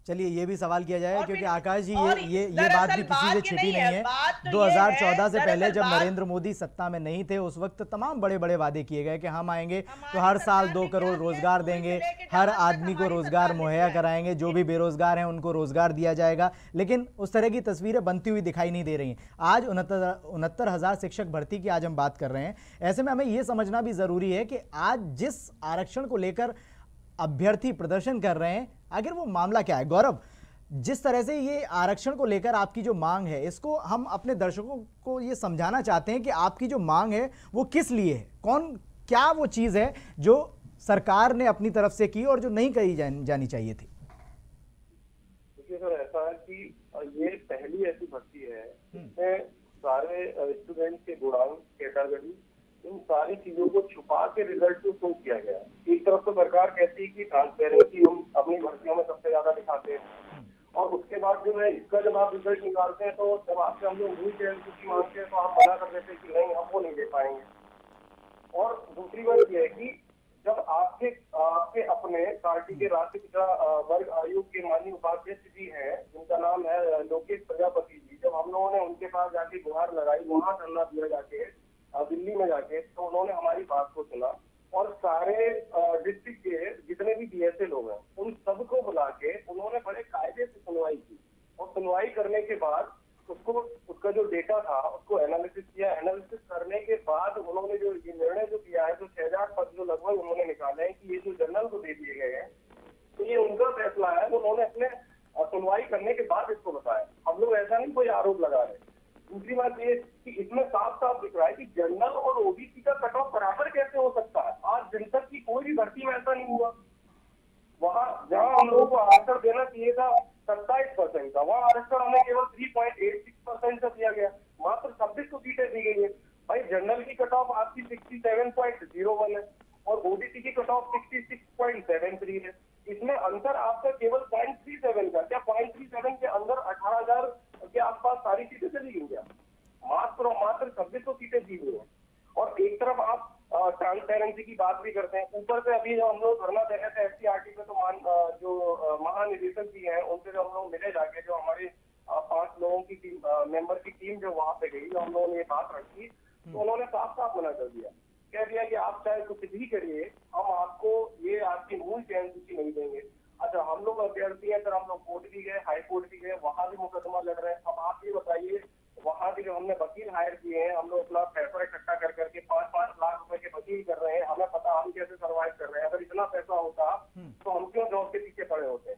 चलिए ये भी सवाल किया जाए, क्योंकि आकाश जी और ये ये ये बात भी किसी से छिपी नहीं है। तो दो हज़ार चौदह से पहले जब नरेंद्र मोदी सत्ता में नहीं थे, उस वक्त तमाम बड़े बड़े वादे किए गए कि हम आएंगे तो हर साल दो करोड़ रोजगार देंगे, हर आदमी को रोजगार मुहैया कराएंगे, जो भी बेरोजगार हैं उनको रोजगार दिया जाएगा। लेकिन उस तरह की तस्वीरें बनती हुई दिखाई नहीं दे रही हैं। आज उनहत्तर उनहत्तर हजार शिक्षक भर्ती की आज हम बात कर रहे हैं। ऐसे में हमें यह समझना भी जरूरी है कि आज जिस आरक्षण को लेकर अभ्यर्थी प्रदर्शन कर रहे हैं, आखिर वो मामला क्या है। गौरव, जिस तरह से ये आरक्षण को लेकर आपकी जो मांग है, इसको हम अपने दर्शकों को ये समझाना चाहते हैं कि आपकी जो मांग है वो किस लिए है, कौन क्या वो चीज है जो सरकार ने अपनी तरफ से की और जो नहीं कही जान, जानी चाहिए थी। देखिए सर, ऐसा है कि ये पहली ऐसी भर्ती है जिसमें सारे स्टूडेंट के गुणांक, कैटेगरी, इन सारी चीजों को छुपा के रिजल्ट को शो किया गया। एक तरफ तो सरकार कहती है कि ट्रांसपेरेंसी हम अपनी भर्तियों में सबसे ज्यादा दिखाते हैं, और उसके बाद जो है इसका जब आप रिजल्ट निकालते हैं तो जब आपसे हम लोग मूल चयन सूची मांगते हैं तो आप मना कर देते हैं कि नहीं, हम वो नहीं दे पाएंगे। और दूसरी बात यह है कि जब आपके आपके अपने पार्टी के राष्ट्रीय पिछड़ा वर्ग आयोग के माननीय उपाध्यक्ष जी हैं, जिनका नाम है लोकेश प्रजापति जी, जब हम लोगों ने उनके पास जाके गुहार लगाई, वहां धरना दिया जाके दिल्ली में जाके, तो उन्होंने हमारी बात को सुना और सारे डिस्ट्रिक्ट के जितने भी डीएसए लोग हैं उन सबको बुला के उन्होंने बड़े कायदे से सुनवाई की, और सुनवाई करने के बाद उसको उसका जो डेटा था उसको एनालिसिस किया। एनालिसिस करने के बाद उन्होंने जो ये निर्णय जो किया है, जो छह हजार पद जो लगभग उन्होंने निकाले हैं कि ये जो जनरल को दे दिए गए हैं, तो ये उनका फैसला है। उन्होंने अपने सुनवाई करने के बाद इसको बताया। हम लोग ऐसा नहीं कोई आरोप लगा रहे। दूसरी बात ये कि इसमें साफ साफ दिख रहा है कि जनरल और ओबीसी का कट ऑफ बराबर कैसे हो सकता है। आज दिन तक की कोई भी भर्ती में ऐसा नहीं हुआ। वहाँ जहाँ हम लोगों को आरक्षण देना चाहिए था सत्ताईस परसेंट का, वहाँ आरक्षण हमें केवल तीन पॉइंट आठ छह परसेंट का दिया गया। मात्र छब्बीस को सीटें दी गई है। भाई जनरल की कट ऑफ आपकी सड़सठ पॉइंट शून्य एक है और ओबीसी की कट ऑफ छियासठ पॉइंट सात तीन है। इसमें अंतर आपका केवल पॉइंट थ्री सेवन का, क्या पॉइंट थ्री सेवन के अंदर अठारह हजार के आसपास सारी सीटें चली गई क्या? मात्र मात्र छब्बीस सौ सीटें दी हुई है। और एक तरफ आप ट्रांसपेरेंसी की बात भी करते हैं, ऊपर से अभी हम लोग धरना दे रहे थे एससीईआरटी में, तो मान जो महानिदेशक जी हैं उनसे जो हम लोग मिले जाके, जो हमारे पांच लोगों की टीम मेंबर की टीम जो वहां पे गई, हम लोगों ने ये बात रखी, तो उन्होंने साफ साफ मना कर दिया, कह दिया कि आप चाहे कुछ भी करिए, हम आपको ये आपकी मूल चयन सूची नहीं देंगे। अच्छा, हम लोग अभ्यर्थी हैं, सर हम लोग कोर्ट भी गए, हाई कोर्ट भी गए, वहां भी मुकदमा लड़ रहे हैं। अब आप ये बताइए, वहां भी जो हमने वकील हायर किए हैं, हम लोग अपना पैसा इकट्ठा कर करके पांच पांच लाख रुपए के वकील कर रहे हैं, हमें पता हम कैसे सर्वाइव कर रहे हैं। अगर इतना पैसा होता तो हम क्यों जॉब के पीछे पड़े होते।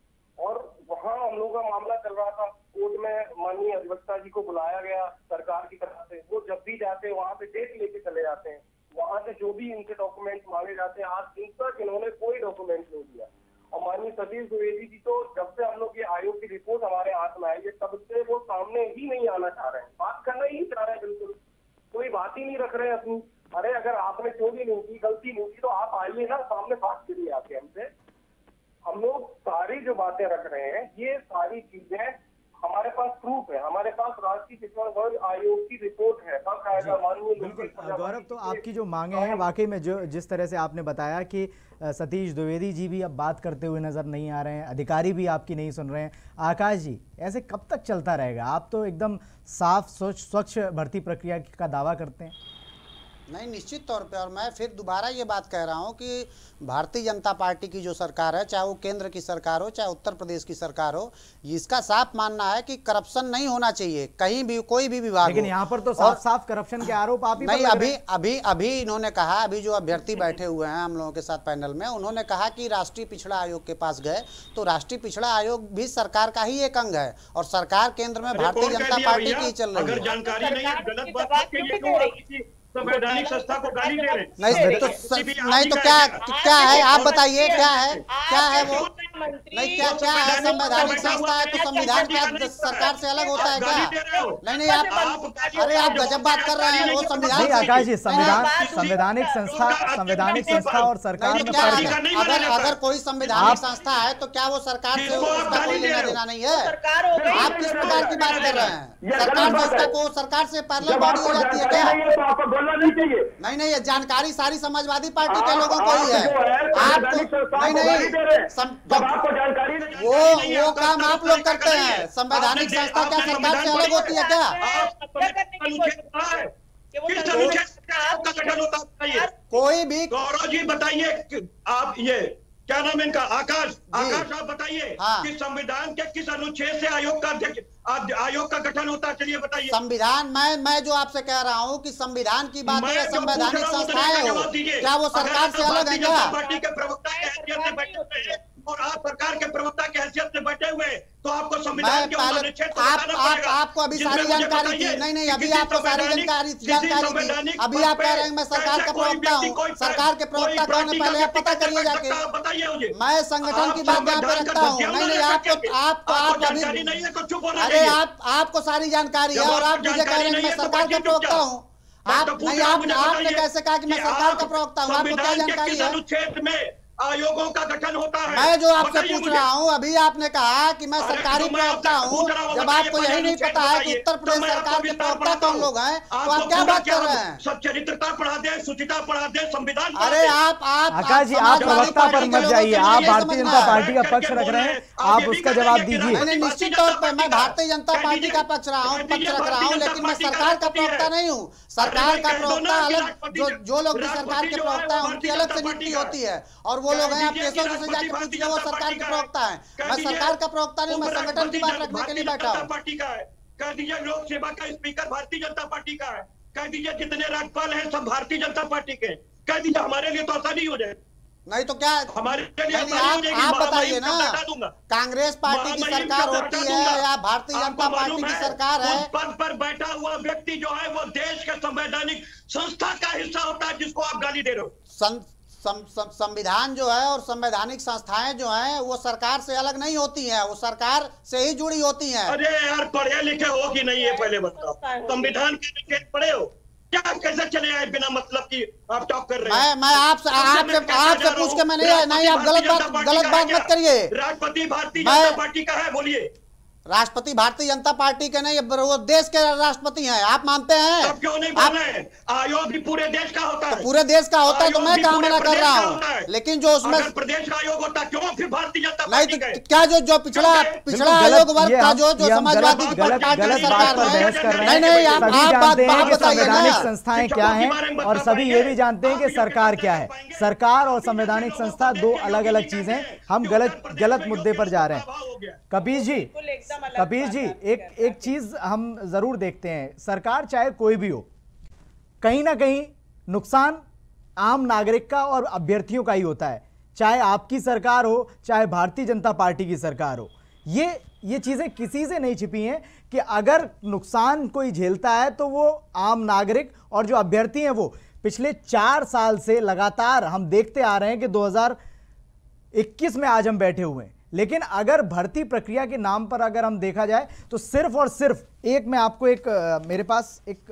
और वहाँ हम लोगों का मामला चल रहा था, कोर्ट में माननीय अधिवक्ता जी को बुलाया गया सरकार की तरफ से। वो जब भी जाते हैं वहाँ पे डेट लेके चले जाते हैं, वहाँ से जो भी इनसे डॉक्यूमेंट मांगे जाते हैं, आज दिन तक इन्होंने कोई डॉक्यूमेंट नहीं दिया। और माननीय सतीश द्विवेदी जी तो जब से हम लोग ये आयोग की रिपोर्ट हमारे हाथ में आई है, तब से वो सामने ही नहीं आना चाह रहे हैं, बात करना ही नहीं चाह रहे हैं, बिल्कुल कोई बात ही नहीं रख रहे हैं अपनी। अरे अगर आपने चोरी नहीं की, गलती नहीं की, तो आप आइए ना सामने, बात करिए आके हमसे। हम लोग सारी जो बातें रख रहे हैं, ये सारी चीजें हमारे पास प्रूफ है, हमारे पास राष्ट्रीय पिछड़ा वर्ग आयोग की रिपोर्ट है। बिल्कुल गौरव, तो आपकी जो मांगे हैं वाकई में, जो जिस तरह से आपने बताया कि सतीश द्विवेदी जी भी अब बात करते हुए नजर नहीं आ रहे हैं, अधिकारी भी आपकी नहीं सुन रहे हैं। आकाश जी, ऐसे कब तक चलता रहेगा? आप तो एकदम साफ स्वच्छ स्वच्छ भर्ती प्रक्रिया का दावा करते हैं। नहीं, निश्चित तौर पे, और मैं फिर दोबारा ये बात कह रहा हूँ कि भारतीय जनता पार्टी की जो सरकार है, चाहे वो केंद्र की सरकार हो चाहे उत्तर प्रदेश की सरकार हो, इसका साफ मानना है कि करप्शन नहीं होना चाहिए कहीं भी, कोई भी विभाग। लेकिन यहाँ पर तो साफ साफ करप्शन के आरोप आप ही नहीं, अभी अभी अभी इन्होंने कहा, अभी जो अभ्यर्थी बैठे हुए हैं हम लोगों के साथ पैनल में, उन्होंने कहा कि राष्ट्रीय पिछड़ा आयोग के पास गए, तो राष्ट्रीय पिछड़ा आयोग भी सरकार का ही एक अंग है और सरकार केंद्र में भारतीय जनता पार्टी की चल रही है। जानकारी नहीं है, गलत बात संवैधानिक संस्था को गाली दे रहे हैं। नहीं तो नहीं तो क्या क्या है, आप बताइए क्या है, क्या है वो? नहीं, क्या क्या है? संवैधानिक संस्था है तो संविधान क्या सरकार से अलग होता है क्या? नहीं नहीं, आप अरे आप गजब बात कर रहे हैं। वो संविधान, आकाश जी, संविधान संवैधानिक संस्था संवैधानिक संस्था और सरकार में फर्क है। अगर अगर कोई संवैधानिक संस्था है तो क्या वो सरकार से उसका कोई लेना देना नहीं है? आप किस प्रकार की बात कर रहे हैं? सरकार संस्था को सरकार से पैरेलल बॉडी हो जाती है क्या? नहीं चाहिए। नहीं नहीं, ये जानकारी सारी समाजवादी पार्टी के लोगों को ही है। आप तो नहीं नहीं, जब आपको जानकारी नहीं वो वो काम आप लोग करते हैं। संवैधानिक संस्था क्या सरकार से अलग होती है क्या? कोई भी गौरव जी बताइए, आप ये क्या नाम है इनका, आकाश आकाश आप बताइए हाँ। कि संविधान के किस अनुच्छेद से आयोग का अध्यक्ष आयोग का गठन होता है? चलिए बताइए। संविधान मैं मैं जो आपसे कह रहा हूँ कि संविधान की बात है, संवैधानिक संस्थाएं हो, क्या वो सरकार से अलग है क्या? पार्टी के प्रवक्ता के हैसियत से बैठे हुए हैं और आप सरकार के प्रवक्ता के हैसियत से बैठे हुए हैं, तो आपको संविधान के अनुच्छेद को आप, बताना आप, पड़ेगा। आपको अभी सारी जानकारी थी। नहीं नहीं अभी आपको सारी जानकारी जानकारी थी। अभी आप कह रहे हैं मैं सरकार का प्रवक्ता हूँ। सरकार के प्रवक्ता कौन है पहले आप पता करिए जाके। बताइए मुझे। मैं संगठन की बात यहाँ पे रखता हूँ। नहीं नहीं आपको आपको आप अभी अरे आप आपको सारी जानकारी है और आप मुझे कह रहे हैं मैं सरकार का प्रवक्ता हूँ। आप नहीं आप आपने कैसे कहा कि मैं सरकार का प्रवक्ता हूँ? आपको क्या जानकारी है? अनुच्छेद में आयोगों का गठन होता है। मैं जो आपसे पूछ रहा हूँ, अभी आपने कहा कि मैं सरकारी प्रवक्ता हूँ। जब आपको यही नहीं पता है कि उत्तर प्रदेश सरकार के प्रवक्ता कौन लोग हैं, तो आप क्या बात कर रहे हैं? सच्चरित्रता पढ़ा दे, शुचिता पढ़ा दे, संविधान। अरे आप आप आकाश जी, आप प्रवक्ता पर मत जाइए। आप भारतीय जनता पार्टी का पक्ष रख रहे हैं, आप उसका जवाब दीजिए। नहीं निश्चित तौर पर मैं भारतीय जनता पार्टी का पक्ष रहा हूँ पक्ष रख रहा हूँ, लेकिन मैं सरकार का प्रवक्ता नहीं हूँ। सरकार का प्रवक्ता अलग, जो जो लोग भी सरकार के प्रवक्ता हैं उनकी अलग से नियुक्ति होती है और वो लोग हैं आप केसों से जाके पूछिए, वो सरकार के प्रवक्ता है। मैं सरकार का प्रवक्ता नहीं, मैं संगठन की बात रखने के लिए बैठा हूँ। पार्टी का है, कह दीजिए लोक सेवा का स्पीकर भारतीय जनता पार्टी का है, कह दीजिए जितने राज्यपाल हैं सब भारतीय जनता पार्टी के, कह दीजिए हमारे लिए तो आसानी हो जाए। नहीं तो क्या हमारे लिए आप आप बताइए ना, कांग्रेस पार्टी की सरकार होती है या भारतीय जनता पार्टी की सरकार है? उस पद पर बैठा हुआ व्यक्ति जो है वो देश के संवैधानिक संस्था का हिस्सा होता है जिसको आप गाली दे रहे हो। संविधान जो है और संवैधानिक संस्थाएं जो हैं वो सरकार से अलग नहीं होती हैं, वो सरकार से ही जुड़ी होती हैं। अरे यार पढ़े लिखे हो कि नहीं, ये पहले बताओ। संविधान के पढ़े हो क्या? कैसे चले आए बिना मतलब की आप टॉक कर रहे हैं? मैं मैं आपसे आपसे आपसे पूछ के मैं नहीं नहीं आप गलत बात गलत बात मत करिए। राष्ट्रपति भारतीय जनता पार्टी का है, बोलिए। राष्ट्रपति भारतीय जनता पार्टी के नहीं, वो देश के राष्ट्रपति हैं, आप मानते हैं? तब क्यों नहीं बोल रहे? आयोग भी पूरे देश का होता है। तो पूरे देश का होता है तो मैं कहाँ मना कर रहा हूँ, लेकिन जो उसमें अगर प्रदेश का आयोग होता क्यों फिर भारतीय जनता नहीं तो क्या जो जो पिछड़ा पिछड़ा आयोग वर्ग का जो जो समाजवादी पार्टी की सरकार में नहीं नहीं आप आप बात बताइए ना। संस्थाएं क्या हैं और सभी ये भी जानते हैं कि सरकार क्या है। सरकार और संवैधानिक संस्था दो अलग अलग चीजें। हम गलत गलत मुद्दे पर जा रहे हैं। कबीर जी कबीर जी एक एक चीज हम जरूर देखते हैं, सरकार चाहे कोई भी हो, कहीं ना कहीं नुकसान आम नागरिक का और अभ्यर्थियों का ही होता है। चाहे आपकी सरकार हो चाहे भारतीय जनता पार्टी की सरकार हो, ये ये चीजें किसी से नहीं छिपी हैं कि अगर नुकसान कोई झेलता है तो वो आम नागरिक और जो अभ्यर्थी हैं वो। पिछले चार साल से लगातार हम देखते आ रहे हैं कि दो हज़ार इक्कीस में आज हम बैठे हुए हैं, लेकिन अगर भर्ती प्रक्रिया के नाम पर अगर हम देखा जाए तो सिर्फ और सिर्फ एक, मैं आपको एक मेरे पास एक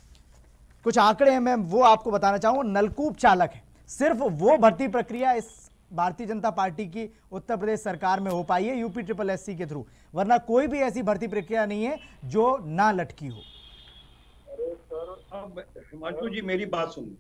कुछ आंकड़े हैं, मैं वो आपको बताना चाहूंगा। नलकूप चालक है, सिर्फ वो भर्ती प्रक्रिया इस भारतीय जनता पार्टी की उत्तर प्रदेश सरकार में हो पाई है यूपी ट्रिपल एस सी के थ्रू, वरना कोई भी ऐसी भर्ती प्रक्रिया नहीं है जो ना लटकी हो। अरे सर हिमांशु जी मेरी बात सुनिए।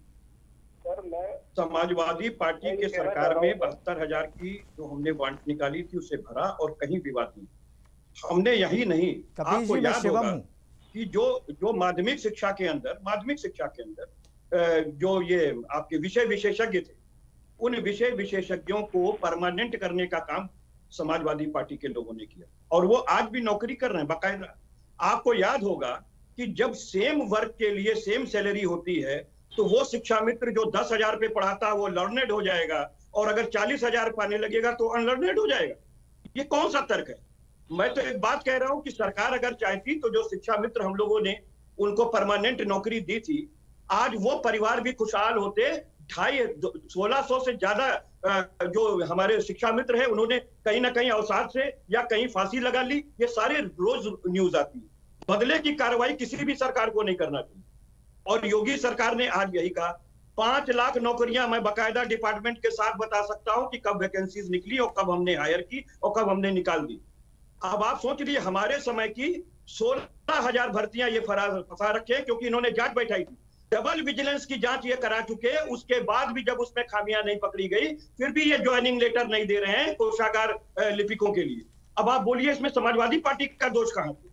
समाजवादी पार्टी के सरकार में बहत्तर हजार की जो हमने वांट निकाली थी उसे भरा और कहीं विवाद नहीं। हमने यही नहीं, आपको याद होगा कि जो जो माध्यमिक शिक्षा के अंदर माध्यमिक शिक्षा के अंदर जो ये आपके विषय विशेषज्ञ थे, उन विषय विशेषज्ञों को परमानेंट करने का काम समाजवादी पार्टी के लोगों ने किया और वो आज भी नौकरी कर रहे हैं बाकायदा। आपको याद होगा कि जब सेम वर्क के लिए सेम सैलरी होती है तो वो शिक्षा मित्र जो दस हजार पे पढ़ाता है वो लर्नेड हो जाएगा और अगर चालीस हजार पाने लगेगा तो अनलर्नेड हो जाएगा। ये कौन सा तर्क है? मैं तो एक बात कह रहा हूं कि सरकार अगर चाहती तो जो शिक्षा मित्र हम लोगों ने उनको परमानेंट नौकरी दी थी, आज वो परिवार भी खुशहाल होते। ढाई सोलह सौ से ज्यादा जो हमारे शिक्षा मित्र है उन्होंने कहीं ना कहीं अवसाद से या कहीं फांसी लगा ली। ये सारे रोज न्यूज आती है। बदले की कार्रवाई किसी भी सरकार को नहीं करना चाहिए और योगी सरकार ने आज यही कहा। पांच लाख नौकरियां मैं बकायदा डिपार्टमेंट के साथ बता सकता हूं कि कब वैकेंसीज निकली और कब हमने हायर की और कब हमने निकाल दी। अब आप सोच लीजिए हमारे समय की सोलह हजार भर्तियां ये फंसा रखे हैं क्योंकि इन्होंने जांच बैठाई थी। डबल विजिलेंस की जांच ये करा चुके, उसके बाद भी जब उसमें खामियां नहीं पकड़ी गई, फिर भी ये ज्वाइनिंग लेटर नहीं दे रहे हैं कोषागार लिपिकों के लिए। अब आप बोलिए इसमें समाजवादी पार्टी का दोष कहां है?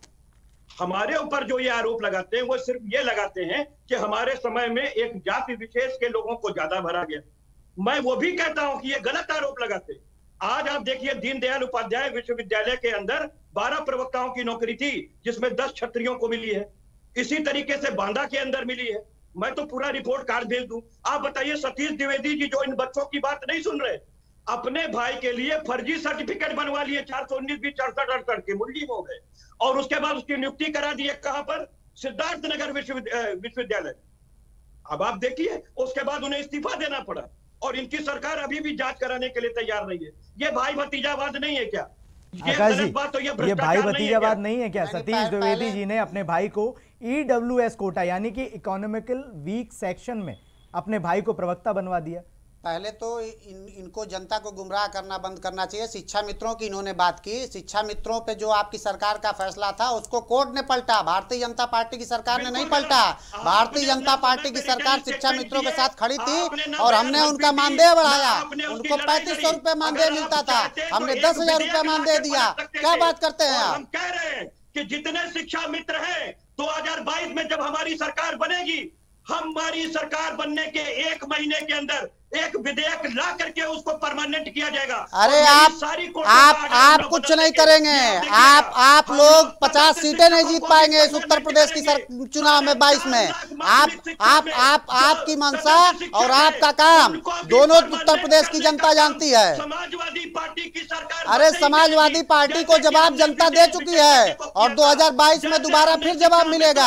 हमारे ऊपर जो ये आरोप लगाते हैं वो सिर्फ ये लगाते हैं कि हमारे समय में एक जाति विशेष के लोगों को ज्यादा भरा गया। मैं वो भी कहता हूं कि ये गलत आरोप लगाते हैं। आज आप देखिए दीनदयाल उपाध्याय विश्वविद्यालय के अंदर बारह प्रवक्ताओं की नौकरी थी, जिसमें दस क्षत्रियों को मिली है। इसी तरीके से बांदा के अंदर मिली है। मैं तो पूरा रिपोर्ट कार्ड भेज दूं। आप बताइए सतीश द्विवेदी जी जो इन बच्चों की बात नहीं सुन रहे, अपने भाई के लिए फर्जी सर्टिफिकेट बनवा लिए, चार सौ उन्नीस बीस अड़सठ अड़सठ के मुल्जिम हो गए, और उसके बाद उसकी नियुक्ति करा दी है कहां पर? सिद्धार्थ नगर विश्वविद्यालय। अब आप देखिए उसके बाद उन्हें इस्तीफा देना पड़ा, और इनकी सरकार अभी भी जांच कराने के लिए तैयार नहीं है। ये भाई भतीजावाद नहीं है क्या? ये गलत बात तो ये ये भाई भतीजावाद नहीं है क्या? सतीश द्विवेदी जी ने अपने भाई को ईडब्ल्यूएस कोटा यानी कि इकोनॉमिकल वीक सेक्शन में अपने भाई को प्रवक्ता बनवा दिया। पहले तो इन, इनको जनता को गुमराह करना बंद करना चाहिए। शिक्षा मित्रों की इन्होंने बात की, शिक्षा मित्रों पे जो आपकी सरकार का फैसला था उसको कोर्ट ने पलटा, भारतीय जनता पार्टी की सरकार ने नहीं पलटा। भारतीय जनता पार्टी की सरकार शिक्षा मित्रों के साथ खड़ी थी और हमने उनका मानदेय बढ़ाया। उनको पैंतीस सौ रुपए मानदेय मिलता था, हमने दस हजार रुपए मानदेय दिया। क्या बात करते हैं आप? हम कह रहे हैं कि जितने शिक्षा मित्र हैं दो हजार बाईस में जब हमारी सरकार बनेगी, हमारी सरकार बनने के एक महीने के अंदर एक विधेयक ला करके उसको परमानेंट किया जाएगा। अरे आप आप आप कुछ नहीं करेंगे। आप आप लोग पचास सीटें नहीं जीत पाएंगे इस उत्तर प्रदेश की सर चुनाव में बाईस में। आप आप आप आपकी मंशा और आपका काम दोनों उत्तर प्रदेश की जनता जानती है। समाजवादी पार्टी की सरकार, अरे समाजवादी पार्टी को जवाब जनता दे चुकी है और दो हजार बाईस में दोबारा फिर जवाब मिलेगा।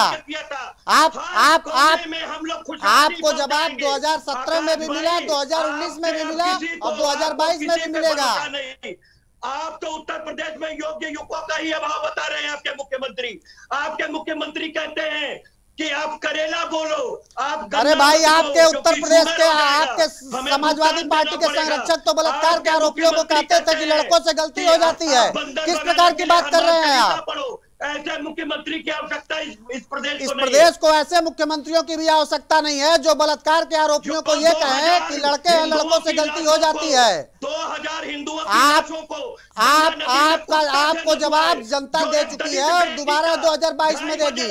आप आप आप आपको जवाब दो हजार सत्रह में भी मिला, दो हजार उन्नीस में भी मिला और दो हजार बाईस में भी मिलेगा। आप तो उत्तर प्रदेश में योग्य युवकों का ही अभाव बता रहे हैं। आपके मुख्यमंत्री आपके मुख्यमंत्री कहते हैं कि आप करेला बोलो, आप। अरे भाई आपके उत्तर प्रदेश के आपके समाजवादी पार्टी के संरक्षक तो बलात्कार के आरोपियों को कहते थे कि लड़कों से गलती हो जाती है। किस प्रकार की बात कर रहे हैं आप? ऐसे मुख्यमंत्री की आवश्यकता इस, इस प्रदेश इस को प्रदेश को ऐसे मुख्यमंत्रियों की भी आवश्यकता नहीं है जो बलात्कार के आरोपियों को ये कहें कि लड़के हैं लड़कों से गलती हो जाती है। दो हजार हिंदुओं आप आप आपका आपको जवाब जनता दे चुकी है और दोबारा दो हजार बाईस में देगी।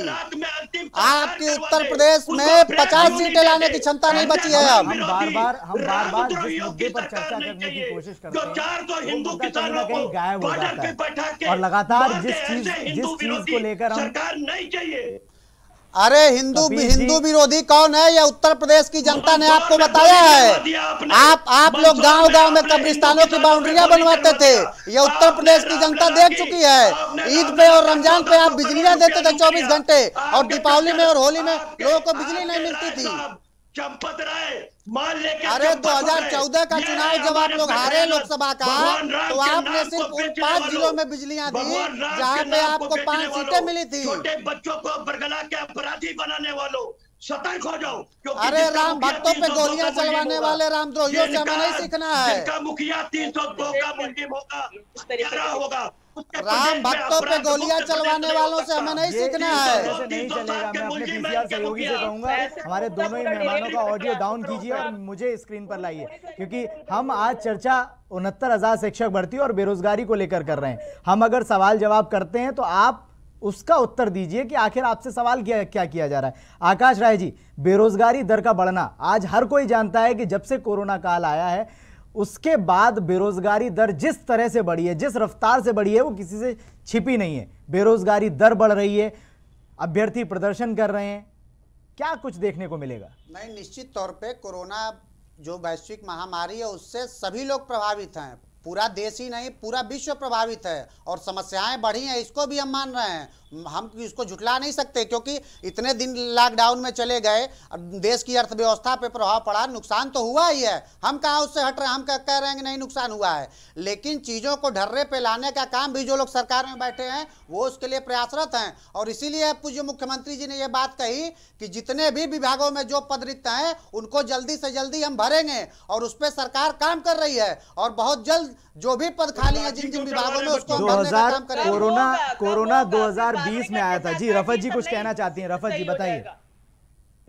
आपकी उत्तर प्रदेश में पचास सीटें लाने की क्षमता नहीं बची है। अब हम बार बार हम बार बार जिस मुद्दे पर चर्चा करने की कोशिश करते हैं वो मुद्दा कहीं ना कहीं गायब हो जाता है, और लगातार जिस चीज जिस चीज को लेकर हम सरकार नहीं चाहिए। अरे हिंदू हिंदू विरोधी कौन है? यह उत्तर प्रदेश की जनता ने आपको बताया है। आप आप लोग गांव गांव में कब्रिस्तानों की बाउंड्रियां बनवाते थे, यह उत्तर प्रदेश की जनता देख चुकी है। ईद पे और रमजान पे आप बिजलियां देते थे चौबीस घंटे, और दीपावली में और होली में लोगों को बिजली नहीं मिलती थी। चंपत राय मान लेके अरे दो हजार चौदह का चुनाव जब आप लोग हारे लोकसभा का, तो आपने सिर्फ उन पांच जिलों में बिजलियां दी जहां पे आपको पांच सीटें मिली थी। छोटे बच्चों को बरगला के अपराधी बनाने वालों सतर्क हो जाओ। अरे राम भक्तों पे गोलियां चलवाने वाले रामद्रोहियों से हमें नहीं सीखना है। जिनका मुखिया तीन सौ दो का मुस्लिम होगा, क्या होगा? राम भक्तों पे गोलियां चलवाने वालों से हमें नहीं सीखना है। ऐसे नहीं चलेगा। मैं अपने पीसीआर सहयोगी से कहूंगा हमारे दोनों ही मेहमानों का ऑडियो डाउन कीजिए और मुझे स्क्रीन पर लाइए, क्योंकि हम आज चर्चा उनहत्तर हजार शिक्षक भर्ती और बेरोजगारी को लेकर कर रहे हैं। हम अगर सवाल जवाब करते हैं तो आप उसका उत्तर दीजिए कि आखिर आपसे सवाल क्या क्या किया जा रहा है। आकाश राय जी, बेरोजगारी दर का बढ़ना आज हर कोई जानता है कि जब से कोरोना काल आया है उसके बाद बेरोजगारी दर जिस तरह से बढ़ी है, जिस रफ्तार से बढ़ी है, वो किसी से छिपी नहीं है। बेरोजगारी दर बढ़ रही है, अभ्यर्थी प्रदर्शन कर रहे हैं, क्या कुछ देखने को मिलेगा? नहीं, निश्चित तौर पे कोरोना जो वैश्विक महामारी है उससे सभी लोग प्रभावित हैं। पूरा देश ही नहीं पूरा विश्व प्रभावित है और समस्याएं बढ़ी हैं, इसको भी हम मान रहे हैं। हम इसको झुठला नहीं सकते क्योंकि इतने दिन लॉकडाउन में चले गए, देश की अर्थव्यवस्था पे प्रभाव पड़ा, नुकसान तो हुआ ही है। हम कहाँ उससे हट रहे हैं? हम कह रहे हैं कि नहीं नुकसान हुआ है, लेकिन चीज़ों को ढर्रे पे लाने का काम भी जो लोग सरकार में बैठे हैं वो उसके लिए प्रयासरत हैं। और इसीलिए पूज्य मुख्यमंत्री जी ने ये बात कही कि जितने भी विभागों में जो पद रिक्त हैं उनको जल्दी से जल्दी हम भरेंगे, और उस पर सरकार काम कर रही है। और बहुत जल्द जो भी पद खाली है जिन जिन विभागों में उसको हम भरने का काम करेंगे। कोरोना कोरोना दो हजार बीस में आया था। जी रफत जी कुछ कहना चाहती हैं? रफत जी बताइए।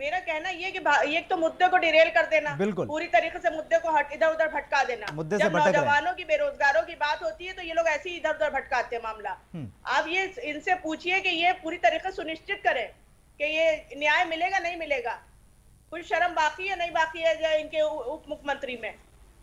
मेरा कहना ये कि ये तो मुद्दे को डिरेल कर देना, बिल्कुल पूरी तरीके से मुद्दे को हट इधर उधर भटका देना। मुद्दे से जब भटक रहे हैं। नौजवानों की, बेरोजगारों की बात होती है तो ये लोग ऐसे ही इधर उधर भटकाते हैं मामला। आप ये इनसे पूछिए कि ये पूरी तरीके से सुनिश्चित करें कि ये न्याय मिलेगा नहीं मिलेगा। कुछ शर्म बाकी है नहीं बाकी है इनके उप मुख्यमंत्री में?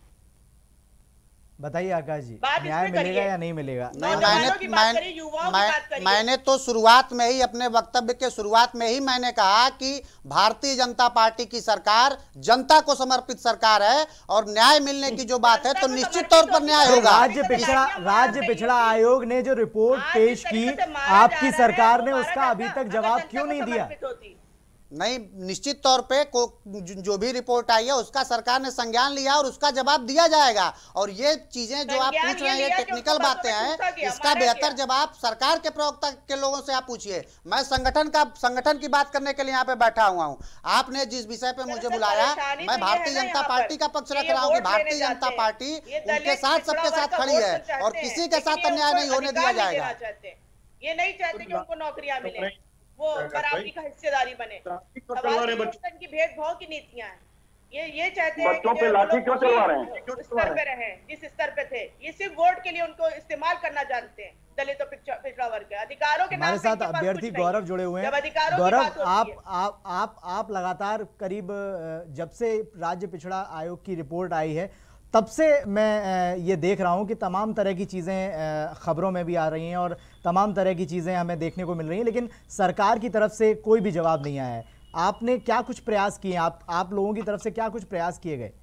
बताइए आकाश जी, बात न्याय इसमें मिलेगा करिए। या नहीं मिलेगा? नहीं, नौजवानों की बात मैंने करिए, युवाओं की मैं, बात करिए। मैंने तो शुरुआत में ही अपने वक्तव्य के शुरुआत में ही मैंने कहा कि भारतीय जनता पार्टी की सरकार जनता को समर्पित सरकार है और न्याय मिलने की जो बात है तो निश्चित तौर पर न्याय तो होगा। राज्य पिछड़ा राज्य पिछड़ा आयोग ने जो रिपोर्ट पेश की, आपकी सरकार ने उसका अभी तक जवाब क्यों नहीं दिया? नहीं, निश्चित तौर पे को जो भी रिपोर्ट आई है उसका सरकार ने संज्ञान लिया और उसका जवाब दिया जाएगा। और ये चीजें जो आप पूछ रहे हैं, ये टेक्निकल बातें हैं, इसका बेहतर जवाब सरकार के प्रवक्ता के लोगों से आप पूछिए। मैं संगठन का संगठन की बात करने के लिए यहाँ पे बैठा हुआ हूँ। आपने जिस विषय पे मुझे बुलाया, मैं भारतीय जनता पार्टी का पक्ष रख रहा हूँ कि भारतीय जनता पार्टी उनके साथ सबके साथ खड़ी है और किसी के साथ अन्याय नहीं होने दिया जाएगा। ये नहीं चाहते कि उनको नौकरियां मिले, वो बराबरी का हिस्सेदारी बने। सवाल की भेदभाव की नीतियां हैं, ये ये चाहते हैं बच्चों पे लाठी क्यों चलवा रहे हैं? स्तर पे रहे जिस स्तर पे थे, ये सिर्फ वोट के लिए उनको इस्तेमाल करना जानते हैं। दलित और पिछड़ा वर्ग के अधिकारों के हमारे साथ अभ्यर्थी गौरव जुड़े हुए हैं। गौरव, आप आप आप आप लगातार करीब जब से राज्य पिछड़ा आयोग की रिपोर्ट आई है तब से मैं ये देख रहा हूँ कि तमाम तरह की चीज़ें ख़बरों में भी आ रही हैं और तमाम तरह की चीज़ें हमें देखने को मिल रही हैं, लेकिन सरकार की तरफ से कोई भी जवाब नहीं आया है। आपने क्या कुछ प्रयास किए? आप आप लोगों की तरफ से क्या कुछ प्रयास किए गए?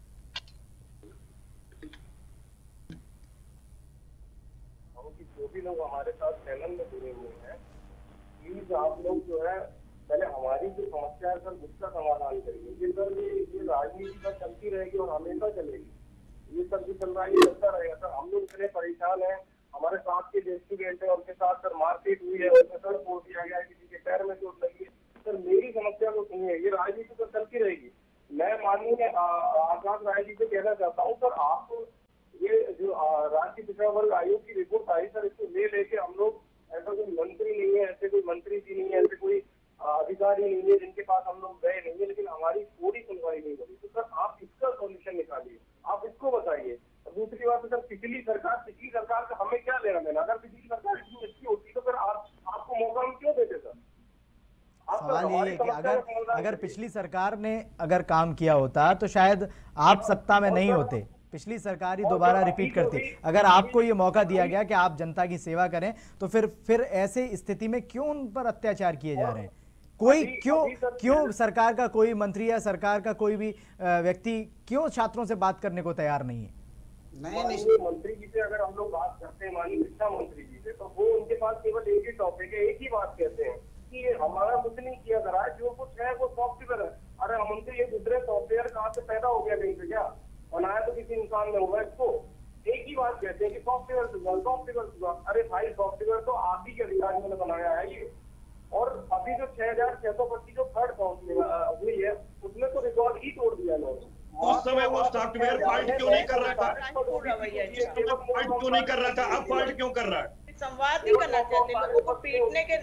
जो भी लोग हमारे साथ चैनल में जुड़े हुए हैं, प्लीज आप लोग जो है पहले हमारी जो समस्या है सर उसका समाधान करिए। ये सर ये ये राजनीति का चलती रहेगी और हमेशा चलेगी। ये सब जो चल रहा है ये चलता रहेगा सर। हम लोग इतने परेशान हैं, हमारे साथ के जो स्टूडेंट है उनके साथ सर मारपीट हुई है, उनका सर फोड़ दिया गया है, किसी के पैर में चोट लगी है। सर मेरी समस्या को सुनिए, ये राजनीति तो चलती रहेगी। मैं माननीय आकाश राय जी से कहना चाहता हूँ सर, आप ये जो राज्य पिछड़ा वर्ग आयोग की रिपोर्ट आई सर, इसको ले लेके हम लोग, ऐसा कोई मंत्री नहीं है, ऐसे कोई मंत्री जी नहीं है, ऐसे कोई अधिकारी नहीं है जिनके पास हम लोग गए नहीं है, लेकिन हमारी पूरी सुनवाई नहीं हुई। तो सर आप इसका सॉल्यूशन निकालिए, आप इसको बताइए। दूसरी बात है सर, पिछली सरकार पिछली सरकार का हमें क्या लेना देना? अगर पिछली सरकार इतनी अच्छी होती तो फिर आप आपको मौका हम क्यों देते सर? सवाल ये है कि अगर अगर पिछली सरकार ने अगर काम किया होता तो शायद आप सत्ता में नहीं होते, पिछली सरकार ही दोबारा रिपीट करती। अगर आपको ये मौका दिया गया कि आप जनता की सेवा करें तो फिर फिर ऐसे स्थिति में क्यों उन पर अत्याचार किए जा रहे हैं? कोई क्यों क्यों सरकार का कोई मंत्री या सरकार का कोई भी व्यक्ति क्यों छात्रों से बात करने को तैयार नहीं है? नहीं, मंत्री जी से अगर हम लोग बात करते हैं, माननीय शिक्षा मंत्री जी से, तो वो उनके पास केवल एक ही टॉपिक है, एक ही बात कहते हैं कि हमारा कुछ नहीं किया जा रहा है, जो कुछ है वो सॉफ्टवेयर है। अरे मंत्री, ये दूसरे सॉफ्टवेयर कहाँ से पैदा हो गया? कहीं से क्या बनाया तो किसी इंसान ने होगा इसको? एक ही बात कहते हैं कि सॉफ्टवेयर सुधार सॉफ्टवेयर सुधार। अरे भाई, सॉफ्टवेयर तो आप ही के अधिकारियों ने बनाया है ये। और अभी जो छह हजार छह सौ पच्चीस जो थर्ड काउंसिलिंग हुई है उसमें तो रिकॉर्ड ही तोड़ दिया लोगों। उस समय वो सॉफ्टवेयर फाल्ट क्यों नहीं कर रहा था? फाल्ट क्यों नहीं कर रहा था? अब फाल्ट क्यों कर रहा है? संवाद नहीं करना चाहते, लोगों को पीटने के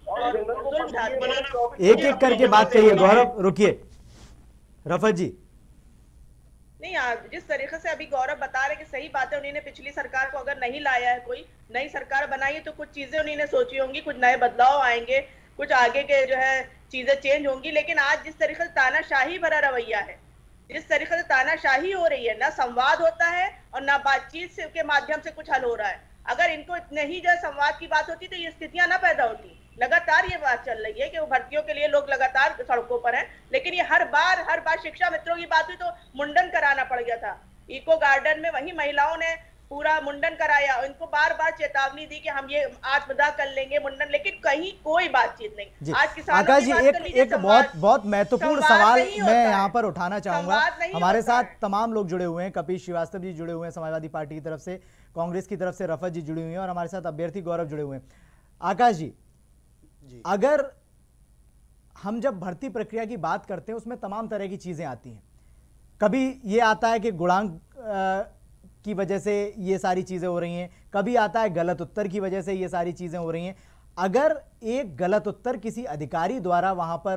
और एक एक करके बात करिए। गौरव रुकिए, रफत जी। नहीं, जिस तरीके से अभी गौरव बता रहे कि सही बात है, उन्होंने पिछली सरकार को अगर नहीं लाया है, कोई नई सरकार बनाई है तो कुछ चीजें उन्होंने सोची होंगी, कुछ नए बदलाव आएंगे, कुछ आगे के जो है चीजें चेंज होंगी। लेकिन आज जिस तरीके से तानाशाही भरा रवैया है, जिस तरीके से तानाशाही हो रही है, ना संवाद होता है और ना बातचीत के माध्यम से कुछ हल हो रहा है। अगर इनको इतने ही जो संवाद की बात होती तो ये स्थितियां ना पैदा होती। लगातार ये बात चल रही है कि वो भर्तियों के लिए लोग लगातार सड़कों पर हैं, लेकिन ये हर बार हर बार शिक्षा मित्रों की बात हुई तो मुंडन कराना पड़ गया था। इको गार्डन में वही महिलाओं ने पूरा मुंडन कराया, इनको बार बार चेतावनी दी कि हम ये आत्मदाह कर लेंगे मुंडन, लेकिन कहीं कोई बातचीत नहीं। आज किसानों आकाश की जी, बात एक कर लीजिए, एक बहुत बहुत महत्वपूर्ण सवाल मैं यहाँ पर उठाना चाहूंगा। हमारे साथ है। तमाम लोग जुड़े हुए हैं, कपिल श्रीवास्तव जी जुड़े हुए हैं समाजवादी पार्टी की तरफ से, कांग्रेस की तरफ से रफत जी जुड़ी हुई हैं और हमारे साथ अभ्यर्थी गौरव जुड़े हुए हैं। आकाश जी, जी, अगर हम जब भर्ती प्रक्रिया की बात करते हैं उसमें तमाम तरह की चीजें आती हैं। कभी ये आता है कि गुणांक की वजह से ये सारी चीजें हो रही हैं, कभी आता है गलत उत्तर की वजह से ये सारी चीजें हो रही हैं। अगर एक गलत उत्तर किसी अधिकारी द्वारा वहां पर